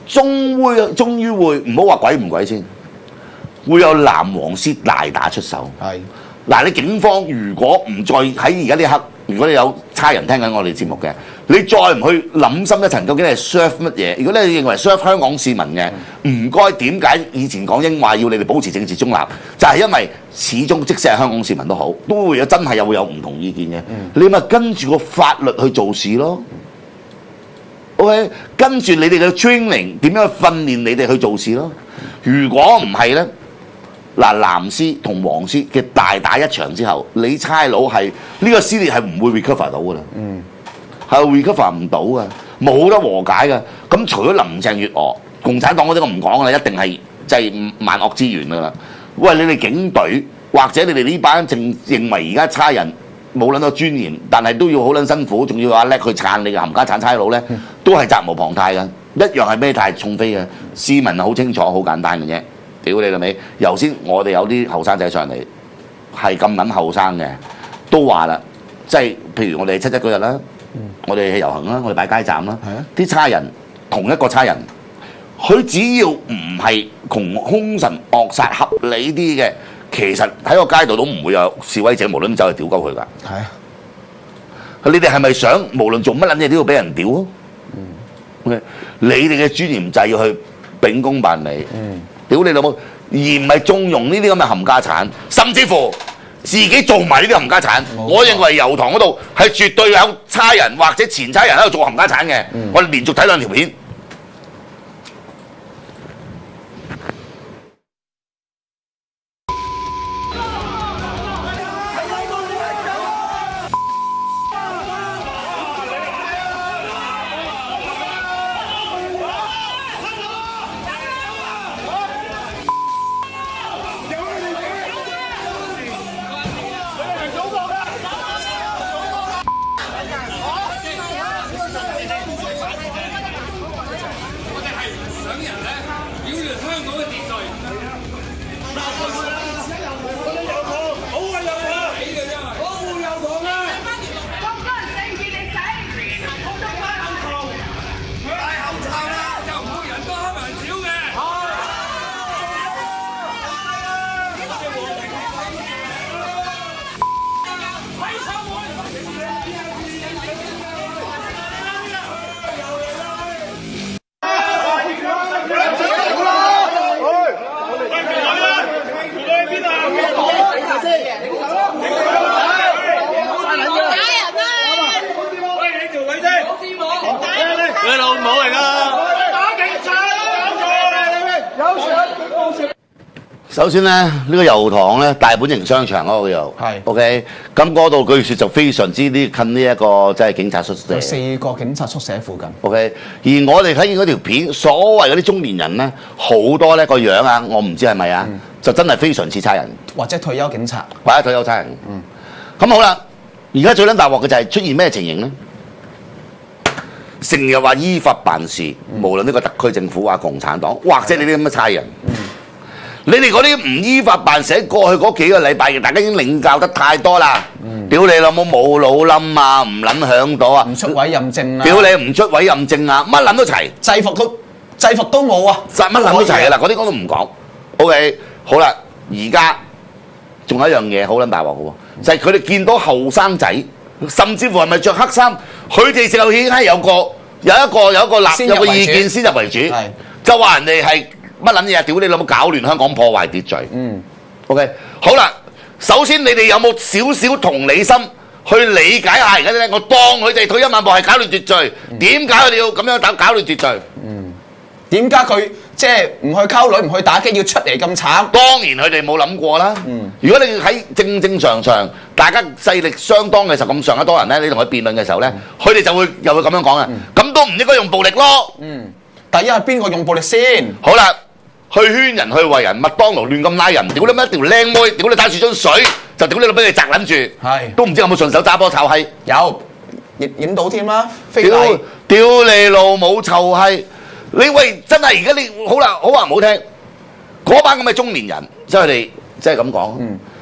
終會終於會唔好話鬼唔鬼先，會有藍黃絲大打出手。 係嗱，你警方如果唔再喺而家呢一刻，如果你有差人聽緊我哋節目嘅，你再唔去諗深一層，究竟係 serve 乜嘢？如果你認為 serve 香港市民嘅，唔該點解以前港英話要你哋保持政治中立？就係、是、因為始終即使係香港市民都好，都會有真係又會有唔同意見嘅。嗯、你咪跟住個法律去做事咯。OK， 跟住你哋嘅 training 點樣去訓練你哋去做事咯。如果唔係咧，嗱藍絲同黃絲嘅大打一場之後，你差佬係呢個撕裂係唔會 recover 到噶啦，嗯，係 recover 唔到噶，冇得和解噶。咁除咗林鄭月娥、共產黨嗰啲我唔講啦，一定係即係萬惡之源噶啦。喂，你哋警隊或者你哋呢班正認為而家差人冇撚到尊嚴，但係都要好撚辛苦，仲要阿叻去撐你嘅冚家產差佬咧，都係責無旁貸嘅，一樣係孭大重飛嘅。市民好清楚，好簡單嘅啫。屌你老味！頭先我哋有啲後生仔上嚟，係咁撚後生嘅，都話啦，即係譬如我哋七一嗰日啦，嗯、我哋去遊行啦，我哋擺街站啦，啲、啊、差人同一個差人，佢只要唔係窮兇神惡煞合理啲嘅，其實喺個街度都唔會有示威者無論走去屌鳩佢㗎。係啊，你哋係咪想無論做乜撚嘢都要俾人屌啊？嗯，OK，你哋嘅尊嚴就係要去秉公辦理。嗯。屌你老母，而唔係縱容呢啲咁嘅冚家產，甚至乎自己做埋呢啲冚家產。我認為油塘嗰度係絕對有差人或者前差人喺度做冚家產嘅。嗯、我哋連續睇兩條片。首先咧，呢、這個油塘咧大本營商場嗰個又係 OK，咁嗰度據說就非常之啲近呢、這、一個即係警察宿舍， 四個警察宿舍附近 OK。而我哋睇見嗰條片，所謂嗰啲中年人咧，好多咧個樣啊，我唔知係咪啊，嗯、就真係非常似差人， 或者退休警察， 或者退休差人。嗯，咁好啦，而家最撚大鑊嘅就係出現咩情形咧？成日話依法辦事，嗯、無論呢個特區政府啊、共產黨，或者你啲咁嘅差人。嗯你哋嗰啲唔依法辦事，過去嗰幾個禮拜，大家已經領教得太多啦。屌、嗯、你老母冇腦冧啊，唔撚響到啊， 唔出委任證啊， 屌你唔出委任證啊，乜撚都齊， 制服都制服都冇啊， 乜撚都齊啊！嗱，嗰啲我都唔講。OK， 好啦，而家仲有一樣嘢好撚大鑊嘅喎，就係佢哋見到後生仔，甚至乎係咪着黑衫，佢哋就已經係有個有一個有一個立有個意見先入為主，就話人哋係。乜撚嘢啊！屌你老母搞亂香港，破壞秩序。嗯，OK，好啦。首先你哋有冇少少同理心去理解下而家咧？我當佢哋退一萬步係搞亂秩序，點解佢哋要咁樣搞搞亂秩序？嗯， 點解佢即係唔去溝女，唔去打機，要出嚟咁慘？ 當然佢哋冇諗過啦。嗯，如果你喺正正常常，大家勢力相當嘅時候，咁上一多人咧，你同佢辯論嘅時候咧，佢哋、嗯、就會又會咁樣講啊。咁、嗯、都唔應該用暴力咯。嗯，第一係邊個用暴力先？好啦。去圈人去為人，麥當勞亂咁拉人，屌你乜一條靚妹，屌你打住樽水，就屌你老俾你擲撚住，係都唔知有冇順手揸波臭閪，有影影到添啦，屌屌你老母臭閪！你喂真係而家你好啦，好話唔好聽，嗰班咁嘅中年人，即係佢哋即係咁講，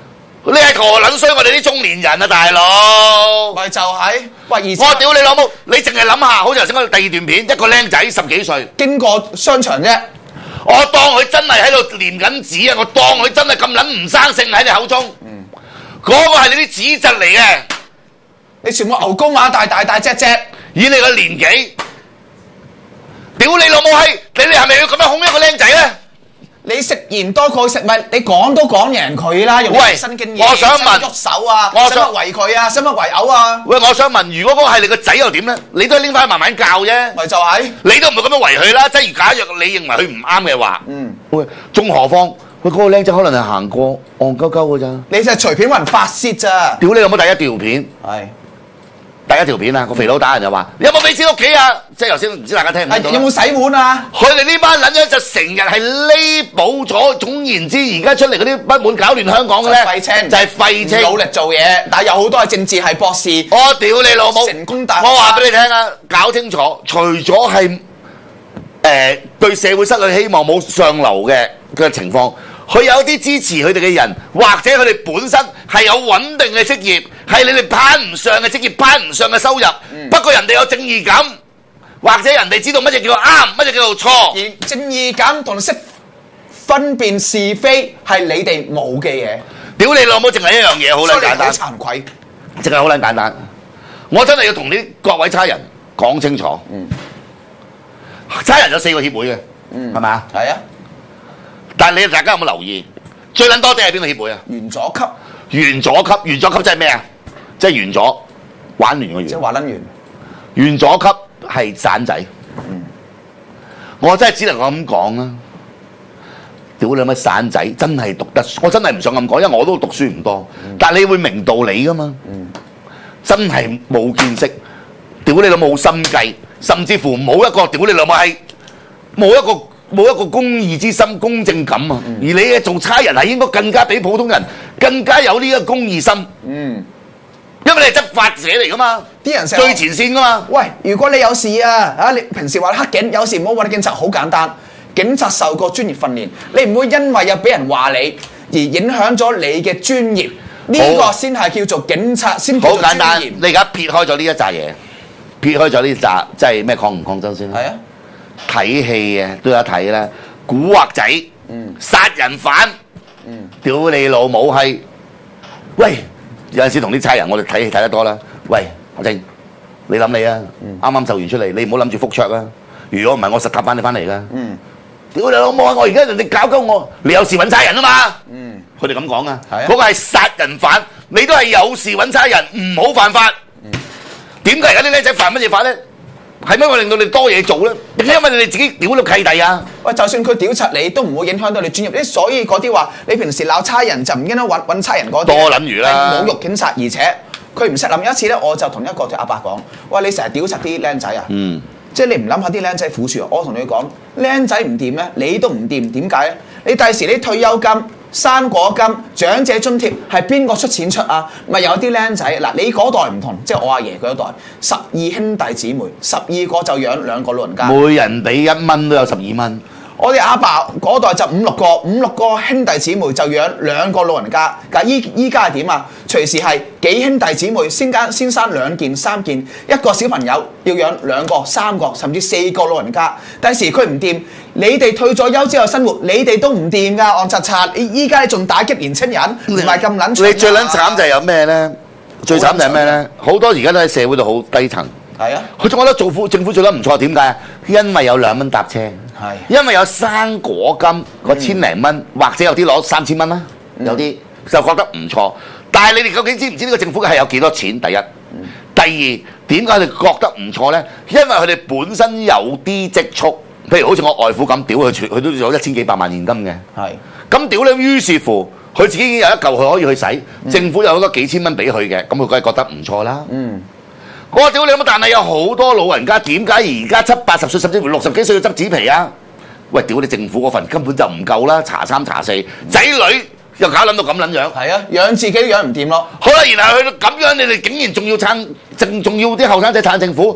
你係陀撚衰我哋啲中年人啊，大佬！ 咪就係、喂，而且我屌你老母！你淨係諗下，好似頭先嗰第二段片，一個僆仔十幾歲， 經過商場啫， 我當佢真係喺度唸緊紙啊！我當佢真係咁撚唔生性喺你口中，嗰、個係你啲紙質嚟嘅。 你全部牛高馬大大大隻隻， 以你個年紀，屌你老母閪！你哋係咪要咁樣哄一個僆仔咧？ 你食鹽多過食物，你講都講贏佢啦，用喂新經驗， 我想問喐手啊， 我想使乜圍佢啊，使乜圍毆啊？ 喂，我想問，如果嗰個係你個仔又點咧？你都係拎翻去慢慢教啫。 咪就係、 你都唔會咁樣圍佢啦。即如假若你認為佢唔啱嘅話， 嗯， 喂，仲何況喂嗰個僆仔可能係行過戇鳩鳩嘅咋？ 你就係隨便揾人發泄咋， 屌你有冇第一條片？ 係。 第一條片啊，個肥佬打人就話：你有冇俾錢屋企啊？即係頭先唔知大家聽唔聽到啦有冇洗碗啊？ 佢哋呢班撚樣就成日係彌補咗，總言之，而家出嚟嗰啲不滿搞亂香港嘅咧， 廢青就係廢青， 努力做嘢，但係有好多係政治系博士。 我屌你老母！ 成功大學我話俾你聽啊，搞清楚，除咗係誒對社會失去希望冇上流嘅嘅情況。佢有啲支持佢哋嘅人，或者佢哋本身係有穩定嘅職業，係你哋攀唔上嘅職業，攀唔上嘅收入。 嗯、 不過人哋有正義感，或者人哋知道乜嘢叫做啱，乜嘢叫做錯。 而正義感同識分辨是非係你哋冇嘅嘢。 屌你老母，淨係一樣嘢，好撚簡單。 慚愧， 淨係好撚簡單。我真係要同啲各位差人講清楚。嗯、差人有四個協會嘅，係咪啊？ 係啊。 但係你大家有冇留意？最撚多啲係邊個協會啊？ 元佐級， 元佐級，元佐級即係咩啊？即係元佐玩完個元。 即係玩撚完。 元佐級係散仔。嗯、我真係只能夠咁講啦。屌你乜散仔，真係讀得，我真係唔想咁講，因為我都讀書唔多。嗯、但係你會明道理噶嘛？嗯、真係冇見識，屌你老母冇心計，甚至乎冇一個屌你老母係冇一個。冇一個公義之心、公正感啊！嗯、而你嘅做差人係應該更加比普通人更加有呢個公義心。嗯，因為你係執法者嚟噶嘛， 啲人最前線噶嘛。 喂，如果你有事啊，啊你平時話黑警，有時唔好揾警察，好簡單。警察受過專業訓練，你唔會因為有俾人話你而影響咗你嘅專業。呢、這個先係叫做警察，先叫做專業。好簡單， 你而家撇開咗呢一紮嘢，撇開咗呢紮，即係咩抗唔抗爭先啦？ 係啊。 睇戲啊，都有睇啦。古惑仔、嗯、殺人犯，嗯、屌你老母係！喂，有陣時同啲差人，我哋睇戲睇得多啦。喂，阿正，你諗你啊，啱啱就完出嚟，你唔好諗住復卓啊！如果唔係，我實揼翻你翻嚟噶。嗯、屌你老母啊！我而家人哋搞鳩我，你有事揾差人啊嘛。佢哋咁講啊，嗰、嗰個係殺人犯，你都係有事揾差人，唔好犯法。點解而家啲僆仔犯乜嘢法咧？係咩會令到你多嘢做咧？定係因為你哋自己屌到契弟啊？喂， 就算佢屌柒你，都唔會影響到你專業。所以嗰啲話你平時鬧差人就唔應該揾揾差人嗰啲， 多撚如啦， 侮辱警察，而且佢唔識諗。有一次咧，我就同一個阿伯講：喂，你成日屌柒啲僆仔啊！嗯，即係你唔諗下啲僆仔苦處啊！我同你講，僆仔唔掂咧，你都唔掂。點解咧？你第時你退休金、生果金、長者津貼係邊個出錢出啊？咪有啲僆仔嗱，你嗰代唔同，即係我阿爺嗰代，十二兄弟姊妹，十二個就養兩個老人家， 每人俾一蚊都有十二蚊。 我哋阿爸嗰代就五六個，五六個兄弟姊妹就養兩個老人家。但依依家係點啊？隨時係幾兄弟姊妹先間先生兩件三件，一個小朋友要養兩個三個甚至四個老人家。第時佢唔掂，你哋退咗休之後生活，你哋都唔掂噶，戇柒柒。依家你仲打擊年青人，唔係咁撚慘。 你最撚慘就係有咩咧？最慘就係咩咧？好多而家都喺社會度好低層。係啊，佢仲覺得做府政府做得唔錯，點解？因為有兩蚊搭車，係因為有生果金個千零蚊，嗯、或者有啲攞三千蚊啦，嗯、有啲就覺得唔錯。但係你哋究竟知唔知呢個政府係有幾多錢？第一，嗯、第二，點解佢哋覺得唔錯咧？因為佢哋本身有啲積蓄，譬如好似我外父咁，屌佢佢都有一千幾百萬現金嘅，係咁屌你，於是乎佢自己已經有一嚿佢可以去使，嗯、政府有好多幾千蚊俾佢嘅，咁佢梗係覺得唔錯啦。嗯。我屌你乜？但係有好多老人家，點解而家七八十歲甚至乎六十幾歲要執紙皮啊？喂，屌你政府嗰份根本就唔夠啦，查三查四，仔女又搞撚到咁撚樣。係啊，養自己都養唔掂咯。好啦，然後去到咁樣，你哋竟然仲要撐，仲仲要啲後生仔撐政府，大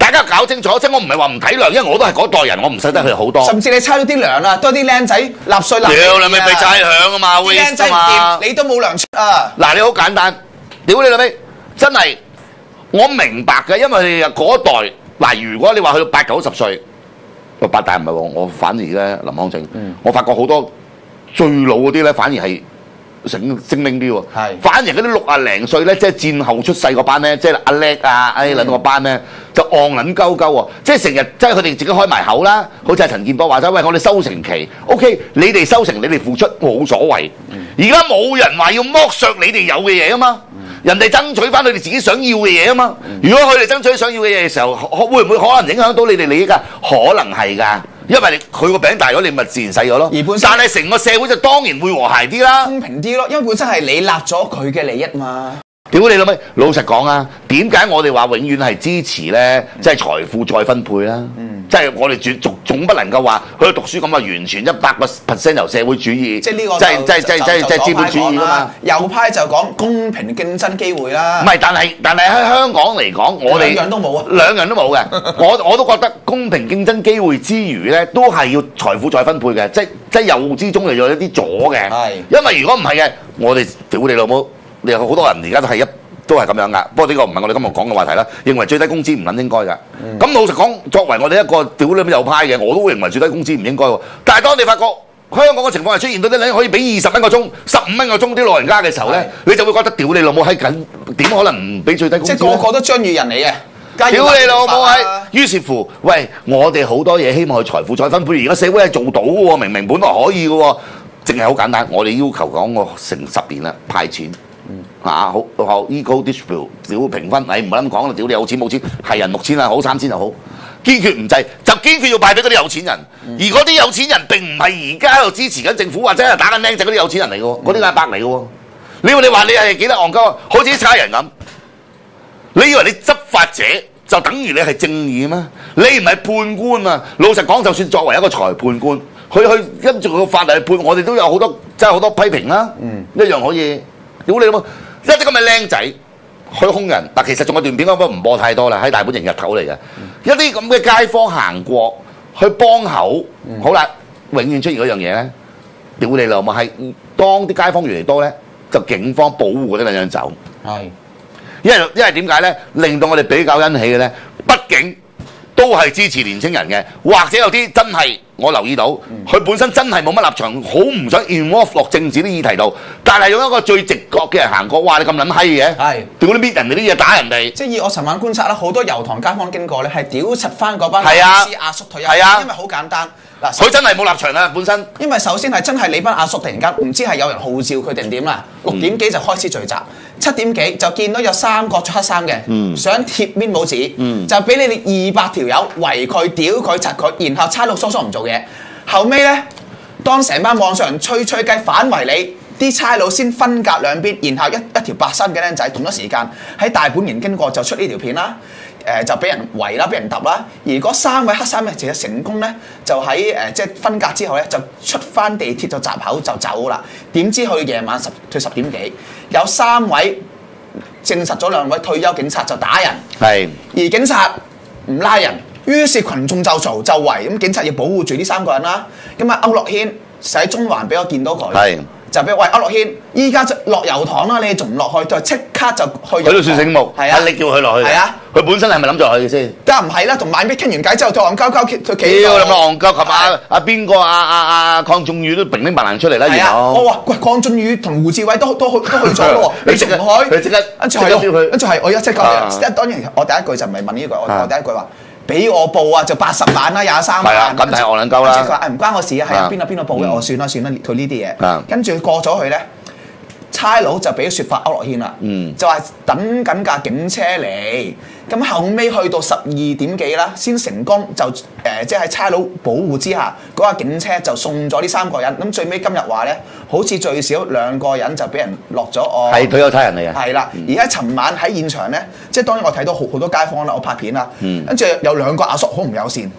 大家搞清楚，即係我唔係話唔體諒，因為我都係嗰代人，我唔使得佢好多。 甚至你差咗啲糧啦，多啲僆仔納稅納。 屌你咪俾差餉啊嘛， 啲僆仔唔掂，你都冇糧出啊！ 嗱，你好簡單，屌你老味，真係我明白嘅，因為嗰代嗱，如果你話去到八九十歲，喂八大唔係喎，我反而咧林康正， 嗯、 我發覺好多最老嗰啲咧，反而係。醒精靈啲喎，反而嗰啲六啊零歲咧，即係戰後出世嗰班咧，即係阿叻啊、A 撚嗰班咧，就戇撚鳩鳩喎，即係成日即係佢哋自己開埋口啦，好似係陳健波話齋，喂，我哋收成期 ，OK， 你哋收成，你哋付出冇所謂，而家冇人話要剝削你哋有嘅嘢啊嘛，人哋爭取翻佢哋自己想要嘅嘢啊嘛，如果佢哋爭取想要嘅嘢嘅時候，會唔會可能影響到你哋利益㗎？可能係㗎。因為佢個餅大咗，你咪自然細咗咯。而本身，但係成個社會就當然會和諧啲啦， 公平啲咯。因為本身係你立咗佢嘅利益嘛。 屌你老味！老實講啊，點解我哋話永遠係支持咧？即係財富再分配啦。嗯、即係我哋總總總不能夠話去讀書咁啊，完全一百個 percent 由社會主義。 即係呢個即係即係即係即係即係資本主義㗎嘛。 右派就講公平競爭機會啦。 唔係，但係但係喺香港嚟講，我哋兩樣都冇啊。 兩樣都冇嘅。我我都覺得公平競爭機會之餘咧，都係要財富再分配嘅。即即係右之中嚟有一啲左嘅。係。因為如果唔係嘅，我哋屌你老母！你有好多人而家都係一都係咁樣噶，不過呢個唔係我哋今日講嘅話題啦。認為最低工資唔撚應該㗎。咁、嗯、老實講，作為我哋一個屌你咁右派嘅，我都會認為最低工資唔應該喎。但係當你發覺香港嘅情況係出現到啲人可以俾二十蚊個鐘、十五蚊個鐘啲老人家嘅時候咧，你就會覺得屌你老母閪緊，點可能唔俾最低工資？ 即係個個都張宇人嚟嘅。 屌你老母閪！於是乎，喂，我哋好多嘢希望去財富再分配，而家社會係做到嘅喎，明明本來可以嘅喎，淨係好簡單。我哋要求講我成十年啦，派錢。嚇、啊、好好 equal distribute 屌評分，你唔好咁講啦，屌你有錢冇錢係人六千啊好三千就好，堅決唔制就堅決要派俾嗰啲有錢人，嗯、而嗰啲有錢人並唔係而家喺度支持緊政府或者係打緊僆仔嗰啲有錢人嚟嘅喎，嗰啲阿伯嚟嘅喎，你話你話你係幾得戇鳩啊？好似啲差人咁，你以為你執法者就等於你係正義咩？你唔係判官啊！老實講，就算作為一個裁判官，佢去跟住個法例去判，我哋都有好多真係好多批評啦，嗯、一樣可以。屌你老母！一啲咁嘅僆仔去兇人，嗱其實仲有段片嗰個唔播太多啦，喺大本營日頭嚟嘅。嗯、一啲咁嘅街坊行過去幫口，嗯、好啦，永遠出現嗰樣嘢咧，屌你老母係當啲街坊越嚟多咧，就警方保護嗰啲兩樣走。係，因為因為點解咧？令到我哋比較欣喜嘅咧，畢竟都係支持年青人嘅，或者有啲真係。我留意到佢本身真係冇乜立場，好唔想 involve 落政治啲議題度，但係用一個最直覺嘅人行過，哇！你咁撚閪嘅，係屌你搣人哋啲嘢打人哋。即係以我尋晚觀察啦，好多油塘街坊經過咧，係屌柒翻嗰班律師阿叔退休，因為好簡單嗱，佢真係冇立場啊本身。因為首先係真係你班阿叔突然間唔知係有人號召佢定點啦，六點幾就開始聚集，七點幾就見到有三個着黑衫嘅，嗯、想貼面帽子，嗯、就俾你哋二百條友圍佢屌佢柒佢，然後差佬疏疏唔做嘢。後尾咧，當成班網上人吹吹雞反圍你，啲差佬先分隔兩邊，然後一一條白衫嘅僆仔同一時間喺大本營經過就出呢條片啦。誒、呃、就俾人圍啦，俾人揼啦。而嗰三位黑衫嘅其實成功咧，就喺誒、呃、即係分隔之後咧，就出翻地鐵就閘口就走啦。點知去夜晚十去十點幾，有三位證實咗兩位退休警察就打人，係而警察唔拉人。於是群眾就嘈就圍，咁警察要保護住呢三個人啦。咁啊，區諾軒喺中環俾我見到佢，係就俾喂區諾軒，依家就落油塘啦，你仲唔落去？就即刻就去。佢都算醒目，係啊，你叫佢落去。係啊，佢本身係咪諗住落去嘅先？梗係唔係啦，同萬必傾完偈之後，就戇鳩鳩佢企。屌，咁戇鳩，琴晚阿邊個阿阿阿鄺俊宇都平平白白出嚟啦，然後我話喂，鄺俊宇同胡志偉都都去都去咗咯喎，你仲唔去？佢即刻跟住係，跟住係我一即刻，一當然我第一句就唔係問呢句，我我第一句話。俾我報啊，就八十萬啦，廿三萬。係啊，咁係戇撚鳩啦。佢話誒唔關我事啊，係啊，邊度邊度報嘅，我算啦算啦，佢呢啲嘢。跟住過咗去咧，差佬就俾説法區諾軒啦，就話等緊架警車嚟。咁後尾去到十二點幾啦，先成功就誒，即係喺差佬保護之下，嗰架警車就送咗呢三個人。咁最尾今日話咧，好似最少兩個人就俾人落咗案。係退休差人嚟嘅。係啦，而家尋晚喺現場咧，即係當然我睇到好好多街坊啦，我拍片啦，跟住有兩個阿叔好唔友善，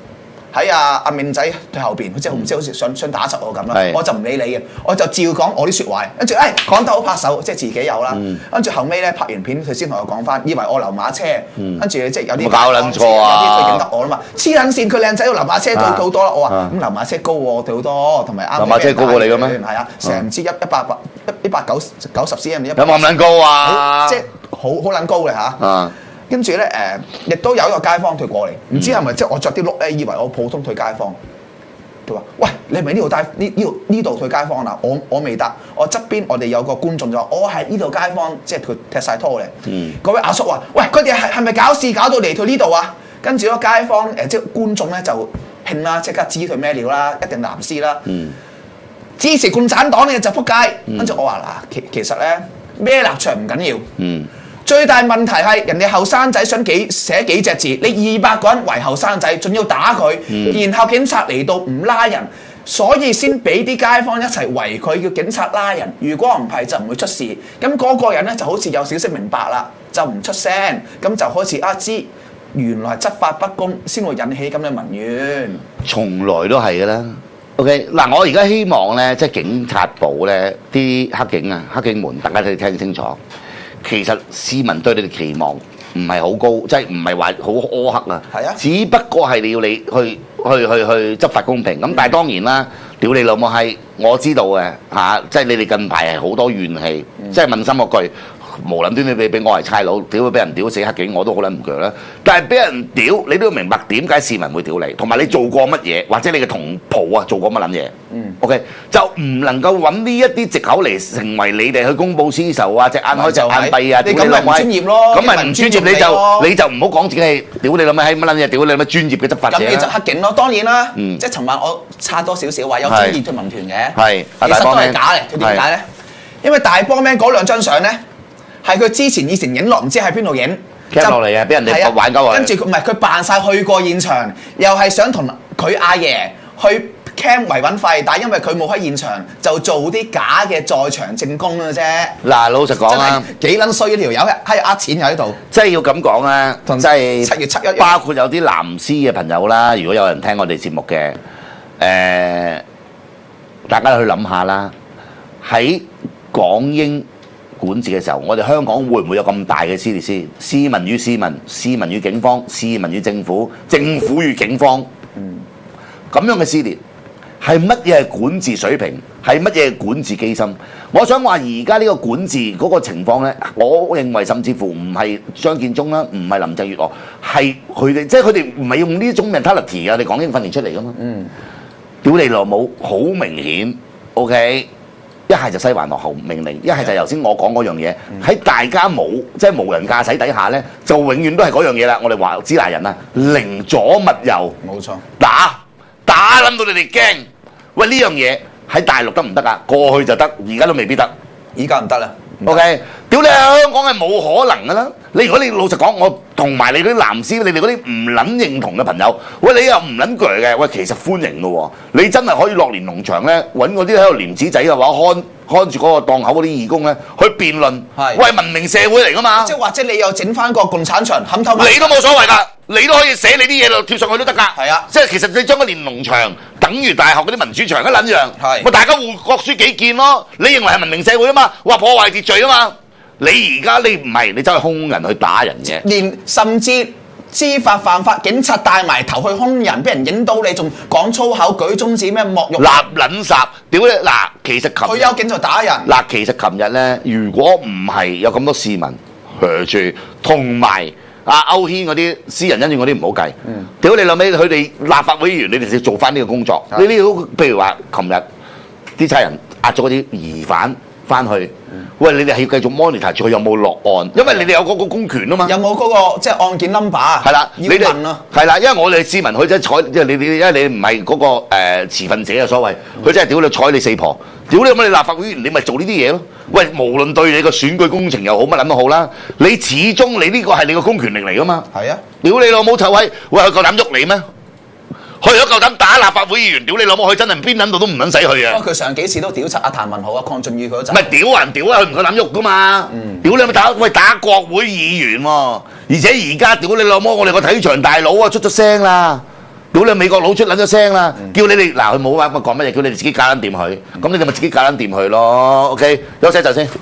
喺阿阿明仔佢後邊，即係唔知好似想想打實我咁啦係， 我就唔理你嘅，我就照講我啲説話，跟住誒講得好拍手，即係自己有啦。跟住後尾咧拍完片，佢先同我講翻，以為我留馬車，跟住即係有啲搞撚錯啊有啲佢認得我啦嘛，黐撚線，佢靚仔，留馬車對佢好多啦。我話咁留馬車高我對好多，同埋啱。 留馬車高過你嘅咩？ 係啊，成唔知一一百百一一百九九十 cm 有冇咁撚高啊？ 即係好好撚高嘅嚇。跟住咧誒，亦都有一個街坊佢過嚟，唔知係咪即係我着啲碌咧，以為我普通退街坊。佢話：喂，你係咪呢度街呢呢度呢度退街坊啊？我我未答，我側邊我哋有個觀眾就話：我係呢度街坊，即係佢踢晒拖嘅。嗯。嗰位阿叔話：喂，佢哋係係咪搞事搞到嚟退呢度啊？跟住嗰街坊誒、呃，即係觀眾咧就興啦，即刻知佢咩料啦，一定藍絲啦。嗯。支持共產黨嘅就撲街。跟住我話嗱，其其實咧咩立場唔緊要。嗯。最大問題係人哋後生仔想幾寫幾隻字，你二百個人圍後生仔，仲要打佢，嗯、然後警察嚟到唔拉人，所以先俾啲街坊一齊圍佢，叫警察拉人。如果唔係就唔會出事。咁嗰個人咧就好似有少少明白啦，就唔出聲，咁就開始啊知原來係執法不公先會引起咁嘅民怨。 從來都係㗎啦。OK，嗱，我而家希望咧，即係警察部咧啲黑警啊、黑警們，大家都聽清楚。其實市民對你哋期望唔係好高，即係唔係話好苛刻啊。係啊，只不過係你要你去去去去執法公平。咁但係當然啦，屌你老母係我知道嘅嚇、啊，即係你哋近排係好多怨氣，嗯、即係問心嗰句。無論端你俾俾我係差佬，屌俾人屌死黑警，我都好撚唔鋸啦。但係俾人屌，你都要明白點解市民會屌你，同埋你做過乜嘢，或者你嘅同袍啊做過乜撚嘢。嗯，OK，就唔能夠揾呢一啲藉口嚟成為你哋去公報私仇啊，隻眼開隻眼閉啊， 你咁咪唔專業咯？ 咁咪唔專業你就你就唔好講自己係屌你諗咩閪乜撚嘢，屌你乜專業嘅執法者。 咁你就黑警咯，當然啦。嗯，即係尋晚我差多少少話有專業嘅民團嘅， 係其實都係假嘅。點解咧？因為大波 man 嗰兩張相咧。係佢之前以前影落，唔知喺邊度影， 夾落嚟啊！俾人哋玩鳩啊！ 跟住佢唔係佢扮晒去過現場，又係想同佢阿爺去 cam 維穩費，但係因為佢冇喺現場，就做啲假嘅在場證供嘅啫。 嗱，老實講啦， 幾撚衰呢條友嘅，係呃錢又喺度。 即係要咁講啦，即係七月七一， 包括有啲藍絲嘅朋友啦，如果有人聽我哋節目嘅，誒、呃，大家去諗下啦，喺港英管治嘅時候，我哋香港會唔會有咁大嘅撕裂先？市民與市民，市民與警方，市民與政府，政府與警方，嗯，咁樣嘅撕裂係乜嘢係管治水平？係乜嘢管治機心？我想話而家呢個管治嗰個情況呢，我認為甚至乎唔係張建宗啦，唔係林鄭月娥，係佢哋，即係佢哋唔係用呢種 mentality 啊，你港英訓練出嚟噶嘛？嗯，屌你老母，好明顯 ，OK。一係就西環落後命令，一係就頭先我講嗰樣嘢，喺、嗯、大家冇即係無人駕駛底下咧，就永遠都係嗰樣嘢啦。我哋話指南人啊，寧左勿右，冇錯，打打撚到你哋驚。喂，呢樣嘢喺大陸得唔得啊？過去就得，而家都未必得， 而家唔得啦。 OK，屌你喺香港係冇可能噶啦！你如果你老實講，我同埋你嗰啲藍絲，你哋嗰啲唔撚認同嘅朋友，喂你又唔撚鋸嘅，喂其實歡迎嘅喎，你真係可以落連農場咧，揾嗰啲喺度廉紙仔嘅話，看看住嗰個檔口嗰啲義工咧，去辯論，喂文明社會嚟噶嘛？即係或者你又整翻個共產場冚透埋， 你都冇所謂㗎，你都可以寫你啲嘢度貼上去都得㗎。係啊，即係其實你將個連農場等於大學嗰啲民主場一撚樣，係咪大家互各抒己見咯？你認為係文明社會啊嘛？話破壞秩序啊嘛？你而家你唔係，你走去兇人去打人嘅， 連甚至知法犯法，警察帶埋頭去兇人，俾人影到你，仲講粗口、舉中指咩侮辱， 立撚霎，屌你嗱！其實琴退休警就打人嗱，其實琴日咧，如果唔係有咁多市民嚇住，同埋阿歐軒嗰啲私人恩怨嗰啲唔好計，屌你老尾，佢哋立法會議員，你哋要做翻呢個工作。你呢啲譬如話，琴日啲差人押咗嗰啲疑犯翻去。喂，你哋係要繼續 monitor 住佢有冇落案，因為你哋有嗰個公權啊嘛。 有冇嗰、嗰個即係案件 number 啊？ 係啦， 要問啊。 係啦，因為我哋市民佢真係睬，即係你你，因為你唔係嗰個誒、呃、持份者嘅所謂，佢真係屌你睬你四婆，屌你咁你立法會議員，你咪做呢啲嘢咯。喂，無論對你個選舉工程又好乜撚都好啦，你始終你呢個係你個公權力嚟噶嘛。係啊，屌你老母臭閪，喂佢夠膽喐你咩？去咗夠膽打立法會議員，屌你老母！佢真係邊撚度都唔撚使去啊！ 佢上幾次都屌柒阿譚文豪啊、鄺俊宇佢嗰陣。 唔係屌人屌啊！佢唔夠膽喐噶嘛！嗯、屌你咪打喂打國會議員喎、啊！而且而家屌你老母，我哋個體場大佬啊出咗聲啦！ 屌你美國佬出撚咗聲啦，叫你哋嗱佢冇話乜講乜嘢，叫你哋自己搞撚掂佢，咁你哋咪自己搞撚掂佢咯。OK， 休息一陣先。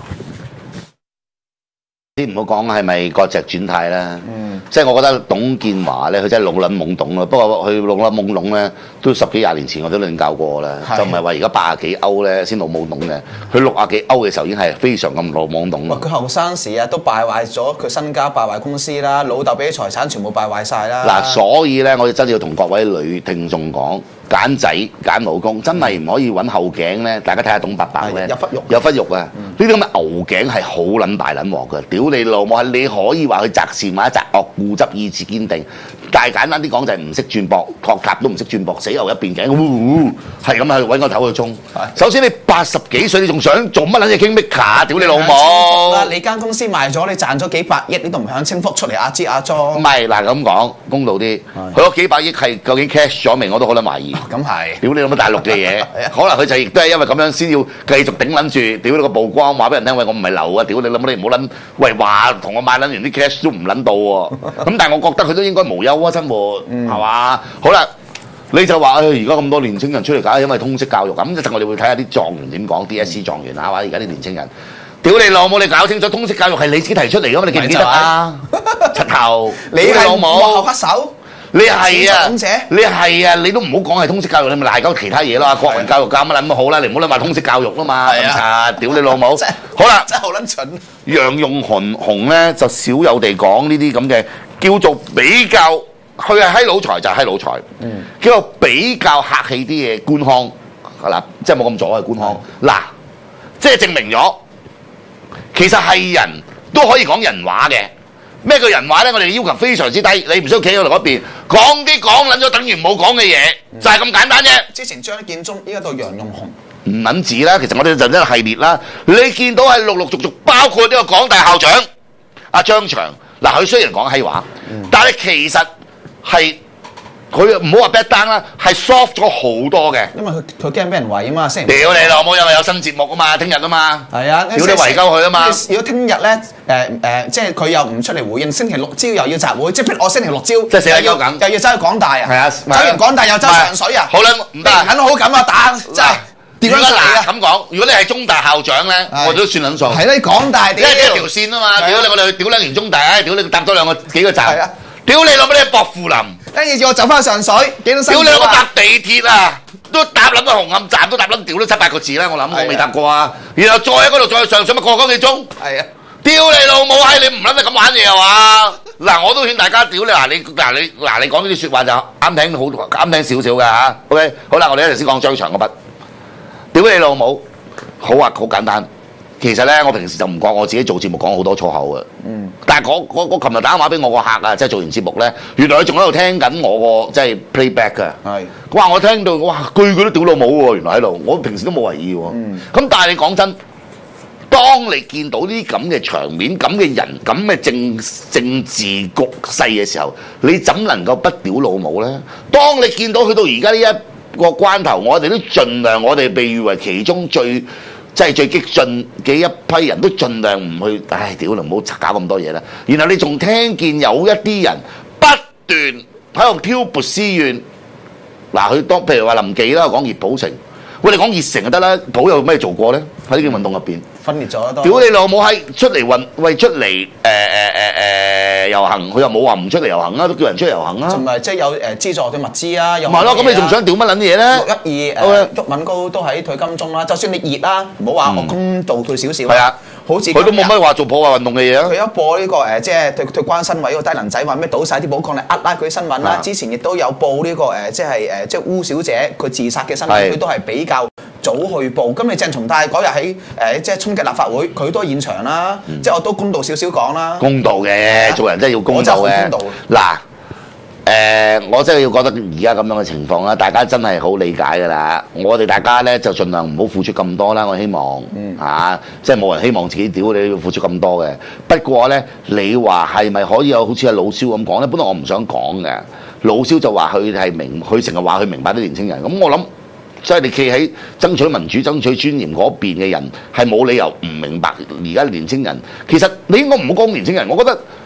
先唔好講係咪割蓆轉軚啦，嗯、即係我覺得董建華咧，佢真係老撚懵懂咯。不過佢老撚懵懂咧，都十幾廿年前我都領教過啦，是就唔係話而家八十幾歐咧先老懵懂嘅。佢六啊幾歐嘅時候已經係非常咁老懵懂。 佢後生時啊，都敗壞咗佢身家，敗壞公司啦，老豆俾啲財產全部敗壞晒啦。嗱， 所以咧，我哋真係要同各位女聽眾講。揀仔揀老公真係唔可以揾後頸咧，大家睇下董伯伯咧， 有忽肉， 有忽肉啊！呢啲咁嘅牛頸係好撚大撚鑊嘅，屌你老母！係你可以話佢擇善或者擇惡，固執意志堅定，但係簡單啲講就係唔識轉駁，托塔都唔識轉駁，死牛一邊頸，係咁去揾個頭去衝。首先你八十幾歲，你仲想做乜撚嘢傾 Mika？屌你老母！ 你間公司賣咗，你賺咗幾百億，你都唔響清福出嚟阿支阿莊。 唔係嗱咁講，公道啲，佢嗰幾百億係究竟 cash 咗未？我都好撚懷疑。 咁係， 屌你諗乜大陸嘅嘢，可能佢就亦都係因為咁樣先要繼續頂撚住，屌你個曝光，話俾人聽喂我唔係流啊，屌你諗乜你唔好撚，喂話同我買撚完啲 cash 都唔撚到喎，咁但係我覺得佢都應該無憂啊生活，係嘛、嗯？好啦，你就話誒而家咁多年青人出嚟搞，因為通識教育咁，一陣我哋會睇下啲狀元點講 D S C 狀元啊，或者而家啲年青人，屌你老母你搞清楚通識教育係你自己提出嚟㗎嘛？你記唔記得啊？柒頭， 你係幕後黑手。 你係啊，你係啊，你都唔好講係通識教育，你咪賴鳩其他嘢咯。國民教育教乜撚都好啦，你唔好諗話通識教育啦嘛。係啊，屌你老母！好啦， 真係好撚蠢。 楊用雄雄咧就少有地講呢啲咁嘅叫做比較，佢係閪佬才就係閪佬才，嗯、叫做比較客氣啲嘅官腔，係啦，即係冇咁左嘅官腔。嗱、嗯，即係證明咗，其實係人都可以講人話嘅。咩叫人話咧？我哋要求非常之低，你唔需要企喺度嗰邊講啲講撚咗，等於冇講嘅嘢，嗯、就係咁簡單啫。 之前張建宗，依家到楊用雄， 唔撚止啦。其實我哋就一個系列啦。你見到係陸陸續續，包括呢個港大校長阿張翔，嗱佢雖然講閪話，嗯、但係其實係佢唔好話 bad down 啦，係 soft 咗好多嘅。因為佢佢驚俾人圍啊嘛，星期屌你老母，因為有新節目啊嘛，聽日啊嘛。係啊，屌你圍鳩佢啊嘛。 如果聽日咧？誒誒、呃，即係佢又唔出嚟回應，星期六朝又要集會，即係譬如我星期六朝， 即係死喺鳩緊， 又要走去港大啊， 係啊， 走完港大又走上水啊， 好啦，唔得， 很好感啊，打真係點樣嚟啊？ 咁講，如果你係中大校長咧，的我都算撚數。係啦，港大因為一條線啊嘛，屌你我哋去屌撚完中大，屌你搭多兩個幾個站，的屌你老母你薄扶林， 跟住叫我走翻上水，幾多辛苦啊？ 屌你老母搭地鐵啊！都搭撚到紅磡站，都搭撚屌都七八個字啦，我諗我未搭過啊。然後再喺嗰度再上水，咪過個幾鐘？係啊。屌你老母閪！你唔撚得咁玩嘢係嘛？嗱，我都勸大家屌你嗱你嗱你嗱你講呢啲説話就啱聽好啱聽少少嘅嚇。OK， 好啦，我哋一陣先講張翔嗰筆。屌你老母！好啊，好簡單。其實咧，我平時就唔覺我自己做節目講好多粗口嘅。嗯。但係我我我琴日打電話俾我個客啊，即係做完節目咧，原來佢仲喺度聽緊我個即係 playback 嘅。係。哇！我聽到哇句句都屌老母喎，原來喺度。我平時都冇為意喎。嗯。咁但係你講真。當你見到呢啲咁嘅場面、咁嘅人、咁嘅政政治局勢嘅時候，你怎能夠不屌老母呢？當你見到去到而家呢一個關頭，我哋都盡量，我哋被譽為其中最即係最激進嘅一批人都盡量唔去，唉，屌你唔好搞咁多嘢啦。然後你仲聽見有一啲人不斷喺度挑撥私怨，嗱，佢當譬如話林記啦，講熱普城。喂，你講熱誠就得啦，普有咩做過咧？喺呢件運動入邊， 分裂咗多。 屌你老母閪出嚟運，喂出嚟誒誒誒誒遊行，佢又冇話唔出嚟遊行啊，都叫人出嚟遊行啊。同埋即係有誒資助嘅物資啊，有。唔係咯，咁你仲想屌乜撚嘢咧？ 六一二誒，毓民高都喺退金鐘啦。就算你熱啦，唔好話我公道退少少。係啊，好似佢都冇乜話做破壞運動嘅嘢啊。 佢一播呢個誒，即係退退關新委個低能仔話咩倒晒啲寶礦嚟呃啦佢啲新聞啦。之前亦都有報呢個誒，即係誒，即係烏小姐佢自殺嘅新聞，佢都係比較早去報。咁你鄭松泰嗰日喺誒，即係衝擊立法會，佢都現場啦。嗯、即係我都公道少少講啦。 公道嘅，做人真係要公道嘅。嗱，誒，我真係要覺得而家咁樣嘅情況啦，大家真係好理解㗎啦。我哋大家咧就盡量唔好付出咁多啦。我希望嚇、嗯啊，即係冇人希望自己屌你要付出咁多嘅。不過咧，你話係咪可以有好似阿老蕭咁講咧？本來我唔想講嘅，老蕭就話佢係明，佢成日話佢明白啲年青人。咁我諗。即係你企喺爭取民主、爭取尊嚴嗰邊嘅人，係冇理由唔明白而家年青人。其實你應該唔好講年青人，我覺得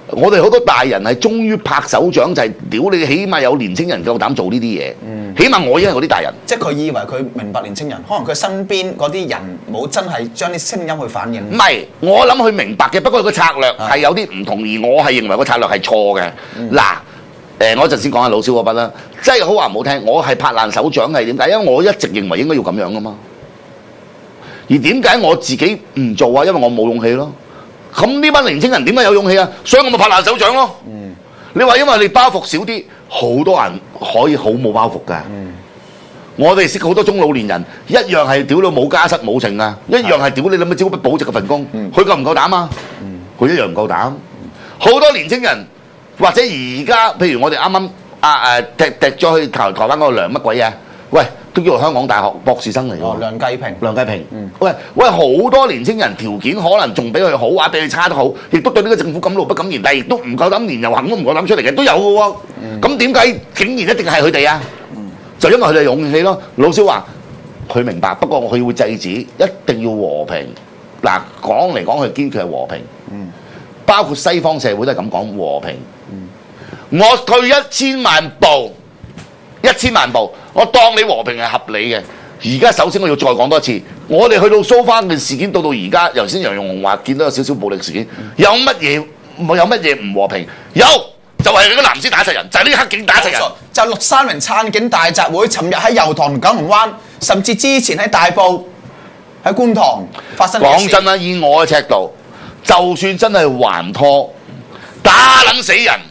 我哋好多大人係終於拍手掌，就係、是、屌你，起碼有年青人夠膽做呢啲嘢。嗯、起碼我已經係嗰啲大人。 即係佢以為佢明白年青人，可能佢身邊嗰啲人冇真係將啲聲音去反映。 唔係，我諗佢明白嘅，不過個策略係有啲唔同，而我係認為個策略係錯嘅。嗱、嗯，誒、呃，我陣先講下老蕭嗰筆啦，即係好話唔好聽，我係拍爛手掌係點解？因為我一直認為應該要咁樣噶嘛。而點解我自己唔做啊？因為我冇勇氣咯。咁呢班年青人點解有勇氣啊？所以我咪拍爛手掌咯。嗯、你話因為你包袱少啲，好多人可以好冇包袱㗎。嗯、我哋識好多中老年人，一樣係屌到冇家室冇情啊，一樣係屌你諗乜招不保值嘅份工，佢夠唔夠膽啊？佢、嗯、一樣唔夠膽。好、嗯、多年青人或者而家，譬如我哋啱啱啊誒踢踢咗去台台灣嗰個梁乜鬼啊？喂！都叫做香港大學博士生嚟喎， 梁繼平， 梁繼平，嗯、喂喂，好多年青人條件可能仲比佢好，或者比佢差得好，亦都對呢個政府敢怒不敢言，但係亦都唔夠膽言又行都唔夠膽出嚟嘅，都有嘅喎。咁點解竟然一定係佢哋啊？嗯、就因為佢哋勇氣咯。老蕭話佢明白，不過佢會制止，一定要和平。嗱，講嚟講去堅決係和平，嗯、包括西方社會都係咁講和平。嗯、我退一千萬步。一千萬步，我當你和平係合理嘅。而家首先我要再講多次，我哋去到蘇花嘅事件到到而家，頭先楊潤雄話見到有少少暴力事件，有乜嘢有乜嘢唔和平？有就係、是、嗰個藍絲打柒人，就係、是、呢個黑警打柒人， 就六三零撐警大集會，尋日喺油塘九龍灣，甚至之前喺大埔、喺觀塘發生。 講真啦，以我嘅尺度，就算真係還拖打撚死人，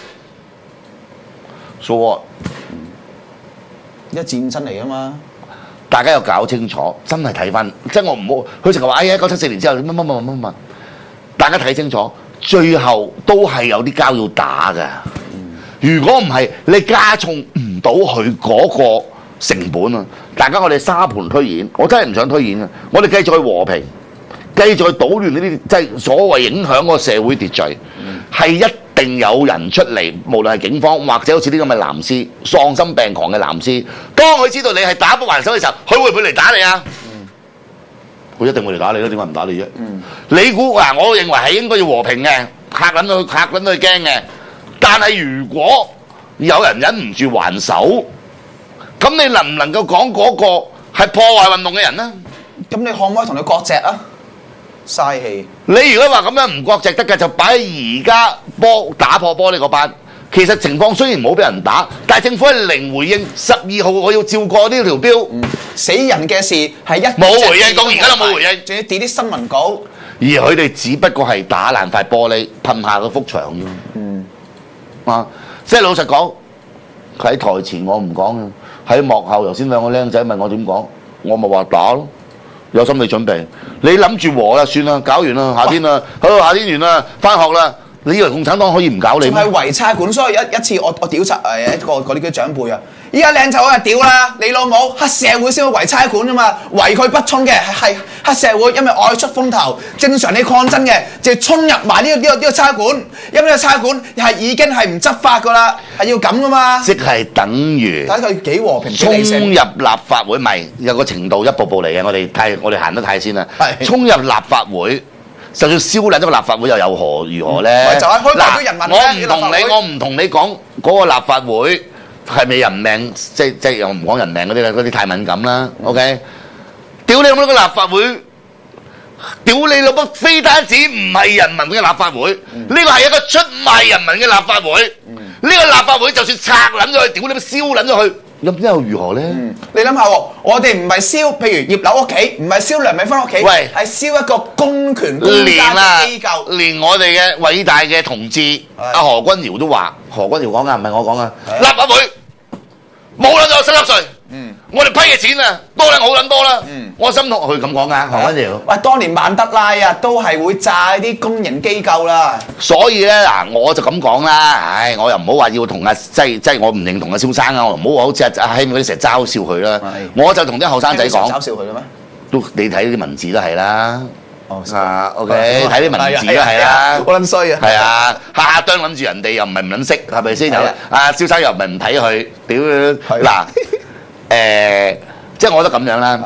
所以一戰爭嚟啊嘛！ 大家要搞清楚，真係睇翻，即係我唔好，佢成日話哎呀，一九七四年之後乜乜乜乜乜乜，大家睇清楚，最後都係有啲交要打嘅。嗯、如果唔係，你加重唔到佢嗰個成本啊！大家我哋沙盤推演，我真係唔想推演啊！我哋繼續去和平，繼續去搗亂呢啲即係所謂影響嗰個社會秩序，係、嗯、一定有人出嚟，無論係警方或者好似啲咁嘅藍絲、喪心病狂嘅藍絲，當佢知道你係打不還手嘅時候，佢會唔會嚟打你啊？佢、嗯、一定會嚟打你啦，點解唔打你啫？嗯、你估嗱？我認為係應該要和平嘅，嚇撚佢嚇撚佢驚嘅。但係如果有人忍唔住還手，咁你能唔能夠講嗰個係破壞運動嘅人呢？ 咁你可唔可以同佢割席啊？嘥氣！ 你如果話咁樣唔割席得嘅，就擺喺而家波打破玻璃嗰班。其實情況雖然冇俾人打，但係政府係零回應。十二號我要照過呢條標、嗯，死人嘅事係一冇回應，到而家都冇回應， 仲要跌啲新聞稿。 而佢哋只不過係打爛塊玻璃，噴下嗰幅牆啫。嗯，啊，即係老實講，喺台前我唔講嘅，喺幕後頭先兩個僆仔問我點講，我咪話打咯。有心理準備，你諗住和啦，算啦，搞完啦，夏天啦，好，夏天完啦，翻學啦。你以為共產黨可以唔搞你？仲係圍差館，所以一一次我我屌柒誒一個嗰啲嘅長輩啊！依家靚仔啊屌啦！你老母黑社會先會圍差館啊嘛，圍佢不衝嘅係黑社會，因為愛出風頭。正常你抗爭嘅就係衝入埋呢個呢個呢個差館，因為呢個差館係已經係唔執法噶啦，係要咁噶嘛。 即係等於睇佢幾和平。 衝入立法會咪有個程度一步步嚟嘅，我哋太我哋行得太先啦。係衝入立法會。就算燒爛咗個立法會又有何如何咧？ 就係開代表人民。 我唔同你，我唔同你講嗰個立法會係咪人命？即即又唔講人命嗰啲啦，嗰啲太敏感啦。OK，屌你老母個立法會，屌你老母非單止唔係人民嘅立法會，呢個係一個出賣人民嘅立法會。呢個立法會就算拆撚咗佢，屌你媽燒撚咗佢。咁之後如何咧？ 嗯、你諗下喎，我哋唔係燒，譬如葉劉屋企，唔係燒梁美芬屋企， 喂， 係燒一個公權公家嘅機構。 連我哋嘅偉大嘅同志阿何君堯都話，何君堯講噶，唔係我講噶。立法會冇撚咗十粒稅，嗯，我哋批嘅錢啊多撚好撚多啦，嗯，我心痛佢咁講噶，何君堯。 喂，當年曼德拉啊，都係會炸啲公營機構啦。 所以咧嗱，我就咁講啦，唉，我又唔好話要同阿即係即係我唔認同阿蕭生啊，我唔好話好似阿阿希嗰啲成日嘲笑佢啦。我就同啲後生仔講， 嘲笑佢嘅咩？ 都你睇啲文字都係啦。 哦， 啊 OK，睇啲文字都係啦。 好撚衰啊！ 係啊，下下啄諗住人哋又唔係唔撚識，係咪先？有阿蕭生又唔係唔睇佢，屌嗱誒，即係我覺得咁樣啦。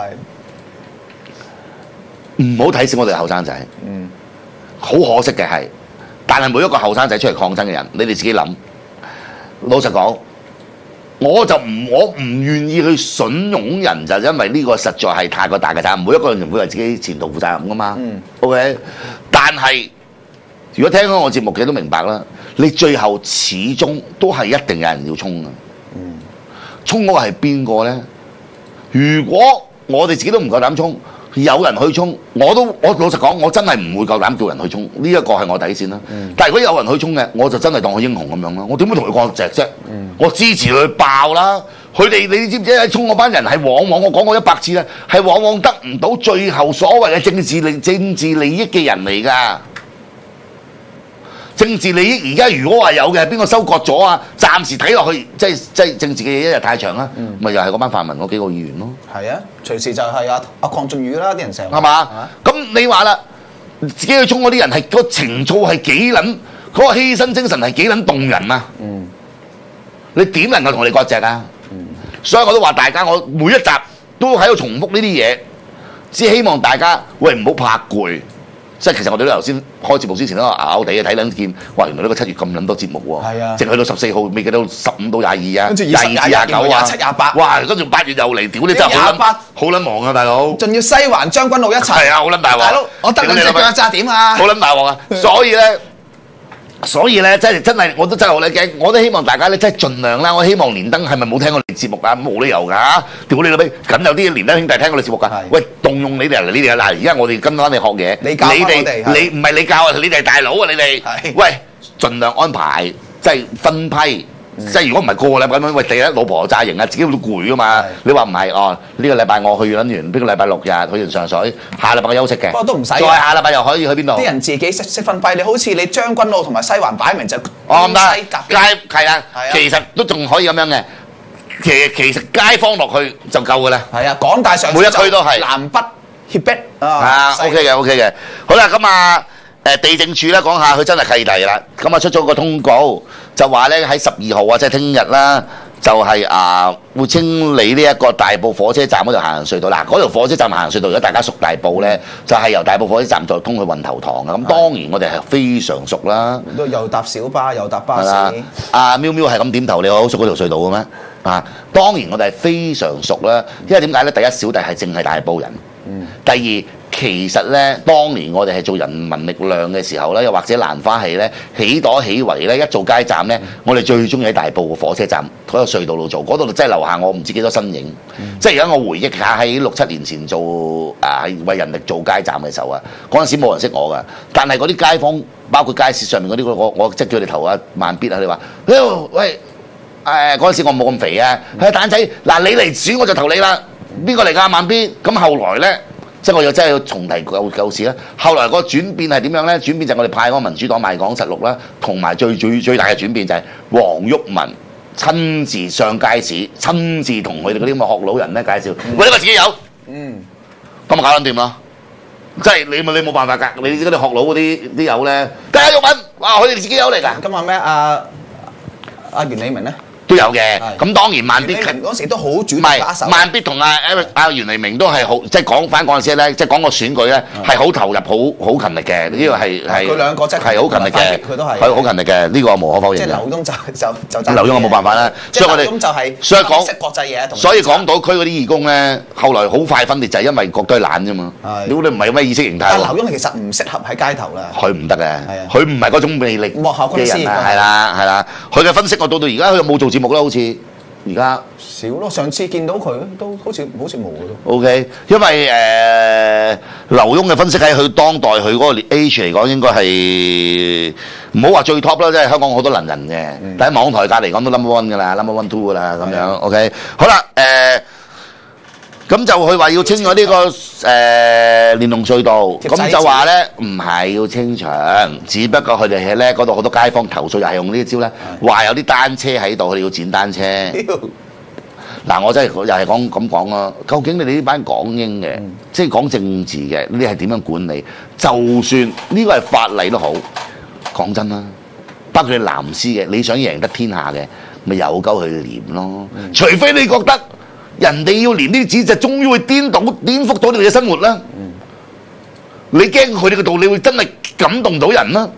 唔好睇小我哋後生仔。嗯。好可惜嘅係， 但係每一個後生仔出嚟抗爭嘅人，你哋自己諗。老實講，我就唔我唔願意去慫恿人，就因為呢個實在係太過大嘅責任。每一個人會為自己前途負責任噶嘛。嗯、OK， 但係如果聽開我節目嘅都明白啦，你最後始終都係一定有人要衝嘅。嗯，衝嗰個係邊個咧？如果我哋自己都唔夠膽衝，有人去衝，我都我老實講，我真係唔會夠膽叫人去衝，呢一個係我底線啦。嗯、但係如果有人去衝嘅，我就真係當佢英雄咁樣啦。我點會同佢講隻啫？嗯、我支持佢爆啦！佢哋你知唔知喺衝嗰班人係往往我講過一百次啦，係往往得唔到最後所謂嘅政治利政治利益嘅人嚟㗎。政治利益而家如果話有嘅，邊個收割咗啊？暫時睇落去，即係即係政治嘅嘢一日太長啦，咪、嗯、又係嗰班泛民嗰幾個議員咯。係啊， 隨時就係阿阿鄺俊宇啦，啲人成日係嘛？咁你話啦，自己去衝嗰啲人係、嗰個情操係幾撚，嗰、嗰個犧牲精神係幾撚動人啊？嗯，你點能夠同你割席啊？嗯，所以我都話大家，我每一集都喺度重複呢啲嘢，只希望大家喂唔好怕攰。即係其實我哋都頭先開節目之前都拗拗地嘅睇撚見，哇！原來呢個七月咁撚多節目喎，係啊，淨去到十四號，未計到十五到廿二啊，跟住廿二至廿九啊，廿七廿八，哇！跟住八月又嚟，屌你真係好撚好撚忙啊，大佬！ 仲要西環將軍澳一齊， 係啊，好撚大鑊！大佬， 我得兩隻腳炸點啊！ 好撚大鑊啊！所以咧。所以咧，真係真係，我都真係好撚驚，我都希望大家咧，真係盡量啦。我希望連登係咪冇聽過你節目啊？冇理由㗎，屌你老味！咁有啲連登兄弟聽過你節目㗎。喂，動用你哋嚟，你哋嗱，而家我哋跟翻你學嘢， 你教我哋，你唔係你教啊，你哋係大佬啊，你哋。喂，盡量安排，即係分批。即係如果唔係個個禮拜咁樣，喂，第一老婆炸營啊，自己會攰噶嘛。你話唔係哦？呢個禮拜我去撚完，邊個禮拜六日去完上水，下禮拜休息嘅。不過都唔使。再下禮拜又可以去邊度？ 啲人自己識識分批，你好似你將軍澳同埋西環擺明就哦唔得，街係啊，其實都仲可以咁樣嘅。其實其實街坊落去就夠嘅啦。係啊， 港大上每一區都係南北協璧啊。OK 嘅 OK 嘅，好啦咁啊。誒地政署咧講下，佢真係契弟啦。咁啊出咗個通告，就話咧喺十二號啊，即係聽日啦，就係、是、啊會清理呢一個大埔火車站嗰條行人隧道。嗱，嗰條火車站行人隧道，如果大家熟大埔咧，就係、是、由大埔火車站再通去運頭塘嘅。咁當然我哋係非常熟啦。 都又搭小巴又搭巴士。 阿、啊、喵喵係咁點頭，你好熟嗰條隧道嘅咩？啊，當然我哋係非常熟啦。因為點解咧？第一，小弟係淨係大埔人。嗯。第二。其實咧，當年我哋係做人民力量嘅時候咧，又或者蘭花係咧起朵起圍咧，一做街站咧，我哋最中意喺大埔火車站嗰個隧道度做，嗰度真係留下我唔知幾多身影。嗯、即係而家我回憶下喺六七年前做啊為人力做街站嘅時候啊，嗰陣時冇人識我噶，但係嗰啲街坊，包括街市上面嗰啲，我我即係叫你頭啊慢必啊，你話，喂，誒嗰陣時我冇咁肥啊，係蛋仔，嗱你嚟選我就投你啦，邊個嚟㗎慢必？咁後來咧。即係我又真係要重提舊舊事啦。後來個轉變係點樣咧？轉變就係我哋派嗰個民主黨賣港實錄啦，同埋最最最大嘅轉變就係黃毓民親自上街市，親自同佢哋嗰啲咁嘅學老人咧介紹，嗯、喂呢個自己有，嗯，咁咪搞撚掂咯。即係你咪你冇辦法㗎，你嗰啲學老嗰啲啲友咧，第一毓民，哇佢哋自己有嚟㗎。 今日咩？阿阿袁理明咧？ 都有嘅，咁當然慢必嗰時都好主動打手。慢必同阿阿袁黎明都係好，即係講翻嗰陣時咧，即係講個選舉咧係好投入、好好勤力嘅。呢個係係佢兩個真係係好勤力嘅， 佢都係係好勤力嘅。呢個無可否認。 即係劉墉就就就劉墉我冇辦法啦， 所以我哋就係所以講識國際嘢。 所以港島區嗰啲義工咧，後來好快分裂就係因為覺得懶啫嘛。屌你唔係咩意識形態。 但係劉墉其實唔適合喺街頭啦。 佢唔得嘅，佢唔係嗰種魅力幕後軍師係啦係啦。佢嘅分析我到到而家佢又冇做節目啦，好似。而家少咯，上次見到佢都好似好似冇嘅都。 O K， 因為誒、呃、劉墉嘅分析喺佢當代佢嗰個 age 嚟講，應該係唔好話最 top 啦，即係香港好多能人嘅，嗯、但喺網台界嚟講都 number one 㗎啦，number one two 㗎啦咁樣。O、okay? K， 好啦，誒、呃。咁就佢話要清咗呢、這個誒連儂隧道，咁就話咧唔係要清場，只不過佢哋喺咧嗰度好多街坊投訴，又係用呢招咧，話有啲單車喺度，佢哋要剪單車。嗱，我真係又係講咁講咯。究竟你哋呢班港英嘅，嗯、即係講政治嘅，你係點樣管理？就算呢個係法例都好，講真啦，包括你藍絲嘅，你想贏得天下嘅，咪有鳩去黏咯。嗯、除非你覺得。人哋要連呢啲紙就終於會顛倒、顛覆到你哋嘅生活啦。嗯、你驚佢哋嘅道理會真係感動到人啦？嗯、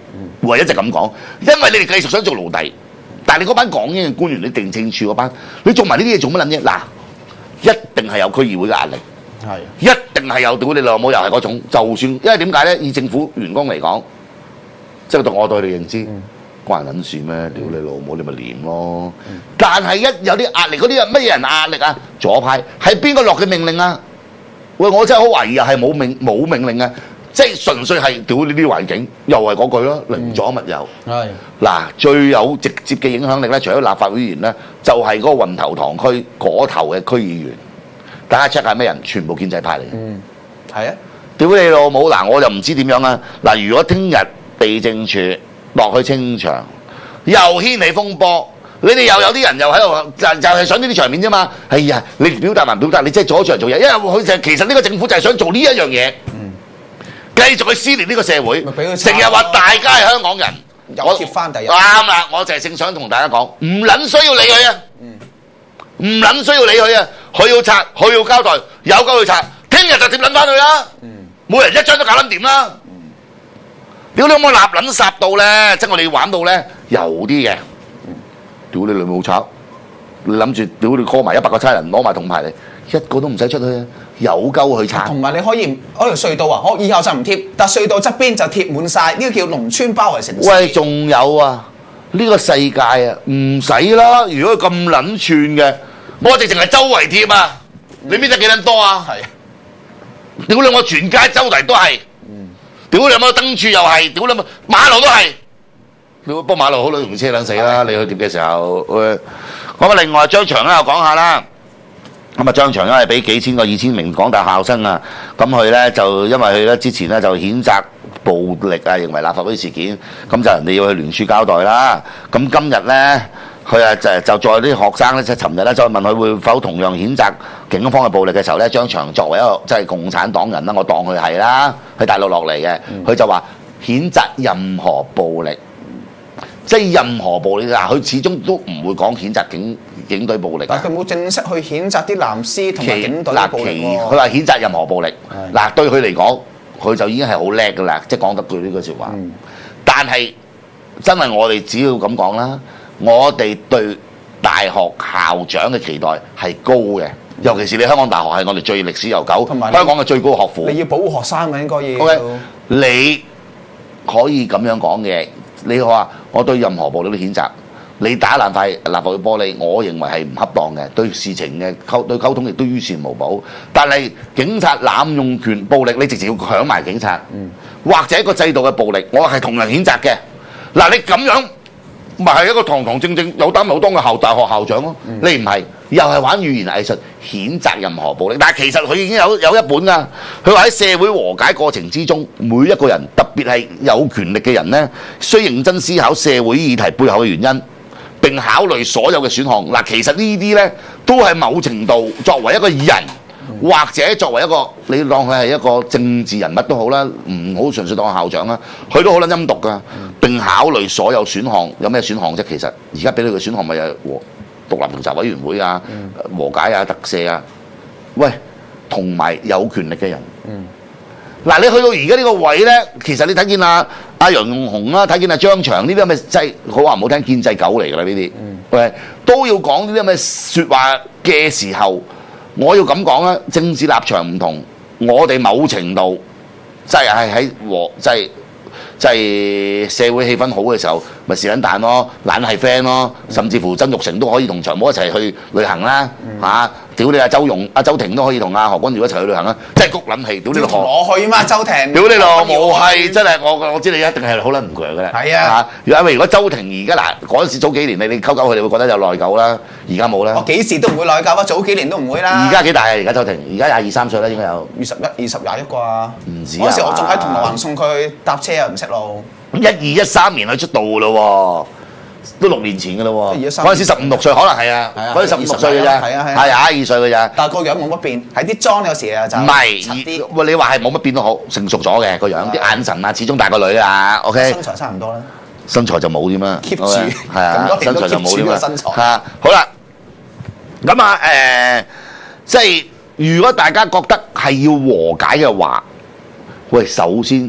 會一直咁講，因為你哋繼續想做奴隸，但係你嗰班港英嘅官員，你地政處嗰班，你做埋呢啲嘢做乜撚啫？嗱，一定係有區議會嘅壓力， 係一定係有屌你老母又係嗰種，就算因為點解咧？以政府員工嚟講，即係對我對你認知。嗯關人撚事咩？屌你老母，你咪廉咯！嗯、但係一有啲壓力，嗰啲係乜嘢人壓力啊？左派係邊個落嘅命令啊？喂，我真係好懷疑啊，係冇命冇命令啊！即係純粹係屌呢啲環境，又係嗰句咯，寧左勿右。係嗱、嗯，最有直接嘅影響力咧，除咗立法會議員咧，就係、是、嗰個運頭塘區嗰頭嘅區議員。大家 check 下咩人？全部建制派嚟嘅。嗯，係啊！屌你老母嗱，我就唔知點樣啊！嗱，如果聽日地政處落去清場，又掀起風波，你哋又有啲人又喺度就就係想呢啲場面啫嘛。哎呀，你表達還表達，你真係阻住人做嘢，因為佢就其實呢個政府就係想做呢一樣嘢，嗯、繼續去撕裂呢個社會，成日話大家係香港人， 又貼翻第一。 啱啦，我就係正想同大家講，唔撚需要理佢啊，唔撚、嗯、需要理佢啊，佢要拆，佢要交代，有鳩去拆，聽日就貼撚翻佢啦，嗯、每人一張都搞撚掂啦。屌你有冇立撚殺到咧？即係我哋玩到咧油啲嘅，屌你老母炒！你諗住屌你 call 埋一百個差人攞埋銅牌嚟，一個都唔使出去啊！有鳩去拆。同埋你可以嗰條隧道啊，我以後就唔貼，但隧道側邊就貼滿晒，呢個叫農村包圍城市。喂，仲有啊！呢、呢個世界啊，唔使啦！如果咁撚串嘅，我哋淨係周圍貼啊！你邊得幾撚多啊？係。屌你我全街周圍都係。屌你有冇燈柱又係，屌你冇馬路都係，屌不過馬路好容易車撚死啦！你去貼嘅時候，誒咁啊，另外張翔咧又講下啦。咁啊，張翔因為俾幾千個二千名港大校生啊，咁佢咧就因為佢咧之前咧就譴責暴力啊，認為立法會事件，咁就人哋要去聯署交代啦。咁今日咧。佢啊就就在啲學生咧，即係尋日咧再問佢會否同樣譴責警方嘅暴力嘅時候咧，張翔作為一個即係共產黨人啦，我當佢係啦，喺大陸落嚟嘅，佢、嗯、就話譴責任何暴力，即係任何暴力嗱，佢始終都唔會講譴責警警隊暴力。但係佢冇正式去譴責啲藍絲同埋警隊暴力喎。佢話譴責任何暴力，嗱對佢嚟講，佢就已經係好叻㗎啦，即係講得句呢句説話。嗯、但係真係我哋只要咁講啦。我哋對大學校長嘅期待係高嘅，尤其是你香港大學係我哋最歷史悠久，香港嘅最高學府。你要保護學生嘅應該要。Okay，你可以咁樣講嘅，你話我對任何暴力都譴責，你打爛塊立法會玻璃，我認為係唔恰當嘅，對事情嘅溝對溝通亦都於事無補。但係警察濫用權暴力，你直接要搶埋警察，嗯、或者一個制度嘅暴力，我係同樣譴責嘅。嗱，你咁樣。咪係一個堂堂正正有擔有當嘅校大學校長咯，嗯、你唔係又係玩語言藝術譴責任何暴力，但係其實佢已經有有一本㗎。佢話喺社會和解過程之中，每一個人特別係有權力嘅人呢，需認真思考社會議題背後嘅原因，並考慮所有嘅選項。嗱，其實呢啲呢，都係某程度作為一個人。或者作為一個你當佢係一個政治人物都好啦，唔好純粹當校長啦，佢都好撚陰毒噶。並考慮所有選項，有咩選項啫？其實而家俾你嘅選項咪係和獨立調查委員會啊、和解啊、特赦啊，喂，同埋有權力嘅人。嗱、嗯，你去到而家呢個位咧，其實你睇見阿阿楊潤雄啦，睇見阿張翔呢啲咁嘅即係好話唔好聽，建制狗嚟㗎啦呢啲，喂、嗯，都要講呢啲咁嘅説話嘅時候。我要咁講啦，政治立場唔同，我哋某程度即係係喺和即係即係社會氣氛好嘅時候，咪是撚蛋咯，懶係 friend 咯，甚至乎曾鈺成都可以同長毛一齊去旅行啦，嚇、啊！屌你阿周融、阿周庭都可以同阿何君堯一齊去旅行啦，真係谷撚氣！屌你老何！我去嘛，周庭！屌你老母係真係我我知你一定係好撚唔強嘅啦。係啊，因為如果周庭而家嗱嗰陣時早幾年你你溝溝佢哋會覺得有內疚啦，而家冇啦。我幾時都唔會內疚啊，早幾年都唔會啦。而家幾大啊？而家周庭而家廿二三歲啦，應該有二十一、二十廿一啩。唔止啊！嗰時我仲喺銅鑼灣送佢搭車啊，唔識路。一二一三年佢出道咯喎。都六年前嘅咯喎，嗰陣時十五六歲，可能係啊，嗰陣十五六歲嘅啫，係啊係啊，廿二歲嘅啫。但係個樣冇乜變，係啲妝有時啊就唔係，喂你話係冇乜變都好，成熟咗嘅個樣，啲眼神啊始終大個女啊 ，OK。身材差唔多啦，身材就冇點啦，keep 住係啊，身材就冇點啦，嚇好啦。咁啊誒，即係如果大家覺得係要和解嘅話，喂首先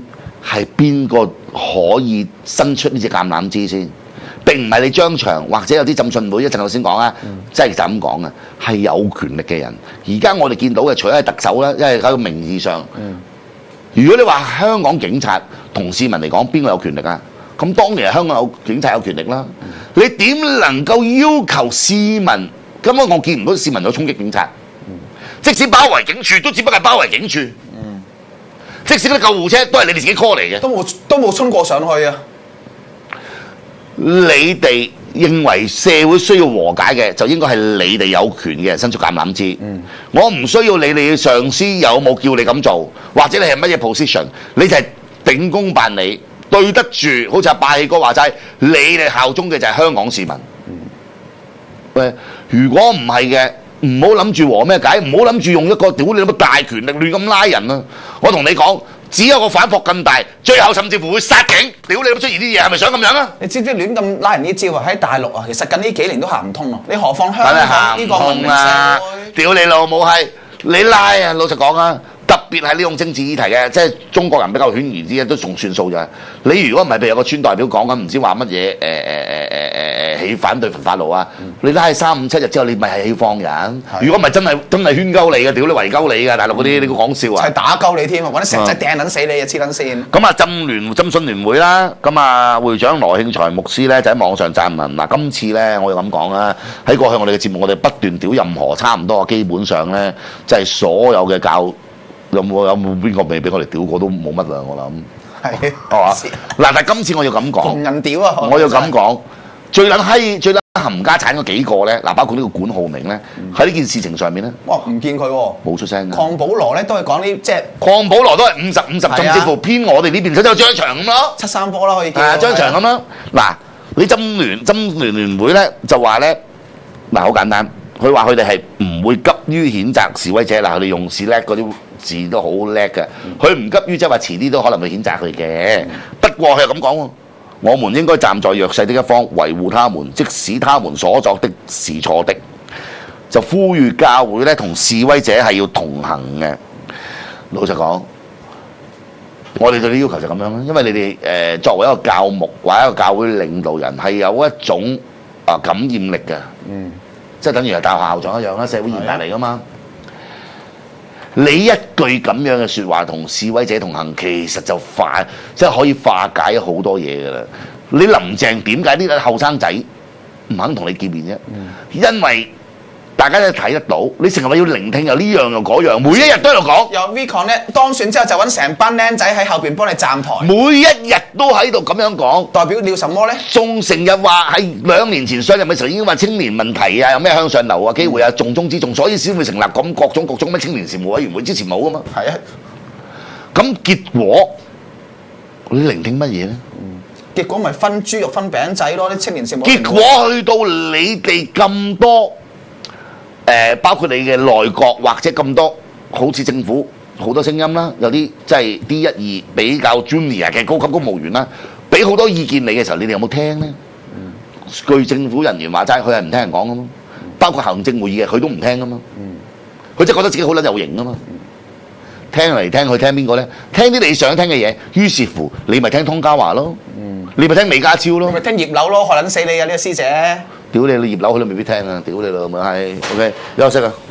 係邊個可以伸出呢隻橄欖枝先？並唔係你張翔或者有啲浸信會一陣頭先講啊，即係就咁講啊，係有權力嘅人。而家我哋見到嘅，除咗係特首啦，因為喺個名義上，嗯、如果你話香港警察同市民嚟講，邊個有權力啊？咁當然係香港有警察有權力啦。嗯、你點能夠要求市民？根本我見唔到市民有衝擊警察，嗯、即使包圍警署，都只不過係包圍警署。嗯、即使嗰啲救護車都係你哋自己 call 嚟嘅， 都冇都冇衝過上去啊！ 你哋認為社會需要和解嘅，就應該係你哋有權嘅伸出橄欖枝。嗯、我唔需要你哋嘅上司有冇叫你咁做，或者你係乜嘢 position，你就係秉公辦理，對得住。好似阿霸氣哥話齋，你哋效忠嘅就係香港市民。喂、嗯，如果唔係嘅，唔好諗住和咩解，唔好諗住用一個屌你咁大權力亂咁拉人啊！我同你講。只有個反撲咁大，最後甚至乎會殺警。屌你咁出現啲嘢，係咪想咁樣啊？ 你知唔知亂咁拉人啲招啊？喺大陸啊，其實近呢幾年都行唔通啊！你何況香港呢個文明社會？ 屌你老母係你拉啊！老實講啊，特別係呢種政治議題嘅，即係中國人比較犬儒啲都仲算數咋。你如果唔係，譬如有個村代表講緊唔知話乜嘢誒誒誒誒誒誒起反對焚化爐啊，嗯、你拉三五七日之後，你咪係起放人。如果唔係真係真係圈鳩你嘅，屌你圍鳩你嘅，大陸嗰啲你講笑啊！ 係打鳩你添啊！揾啲石仔掟撚死你啊！黐撚線。 咁啊，浸聯浸信聯會啦，咁啊會長羅慶才牧師咧就喺網上撰文嗱，今次咧我要咁講啦，喺過去我哋嘅節目，我哋不斷屌任何差唔多，基本上咧即係所有嘅教有冇有冇邊個未俾我哋屌過都冇乜啦，我諗。係，係嘛？嗱，但係今次我要咁講， 同人屌啊！ 我要咁講，最撚閪、最撚冚家產嗰幾個咧，嗱，包括呢個管浩明咧，喺呢件事情上面咧， 哇，唔見佢喎， 冇出聲嘅。 鄺保羅咧都係講啲即係， 鄺保羅都係五十五十，甚至乎偏我哋呢邊，佢都有張翔咁咯， 七三波啦可以叫。 係啊，張翔咁咯。嗱，你浸聯浸聯聯會咧就話咧，嗱好簡單，佢話佢哋係唔會急於譴責示威者，嗱佢哋用士叻嗰啲字都好叻嘅，佢唔急於即係話遲啲都可能會譴責佢嘅。不過佢又咁講喎，我們應該站在弱勢的一方，維護他們，即使他們所作的是錯的，就呼籲教會咧同示威者係要同行嘅。老實講，我哋對你要求就咁樣啦，因為你哋誒、呃、作為一個教牧或者一個教會領導人係有一種啊感染力嘅，嗯，即係等於係大學校長一樣啦，社會賢達嚟噶嘛。你一句咁樣嘅説話同示威者同行，其實就化即係可以化解好多嘢㗎啦。你林鄭點解呢個後生仔唔肯同你見面啫？嗯、因為大家都睇得到，你成日話要聆聽又呢樣又嗰樣，每一日都喺度講。 有 Vicon 咧當選之後就揾成班僆仔喺後邊幫你站台， 每一日都喺度咁樣講。 代表了什麼咧？ 仲成日話喺兩年前上任嘅時候已經話青年問題啊，有咩向上流啊機會啊，重中之重，所以先會成立咁各種各種咩青年事務委員會，之前冇啊嘛。 係啊。咁結果你聆聽乜嘢咧？ 嗯，結果咪分豬肉分餅仔咯，啲青年事務委員會。 結果去到你哋咁多。誒、呃，包括你嘅內閣或者咁多，好似政府好多聲音啦，有啲即係 D 一二比較 junior 嘅高級公務員啦，俾好多意見你嘅時候，你哋有冇聽咧？嗯、據政府人員話齋，佢係唔聽人講噶嘛，包括行政會議嘅，佢都唔聽噶嘛，佢即係覺得自己好撚有型噶嘛，聽嚟聽去聽邊個咧？聽啲你想聽嘅嘢，於是乎你咪聽湯家驊咯，嗯、你咪聽李家超咯， 咪聽葉劉咯，害撚死你啊！呢、呢個師姐。 屌你！你葉劉佢都未必聽啊！屌你老母係，OK，休息啊！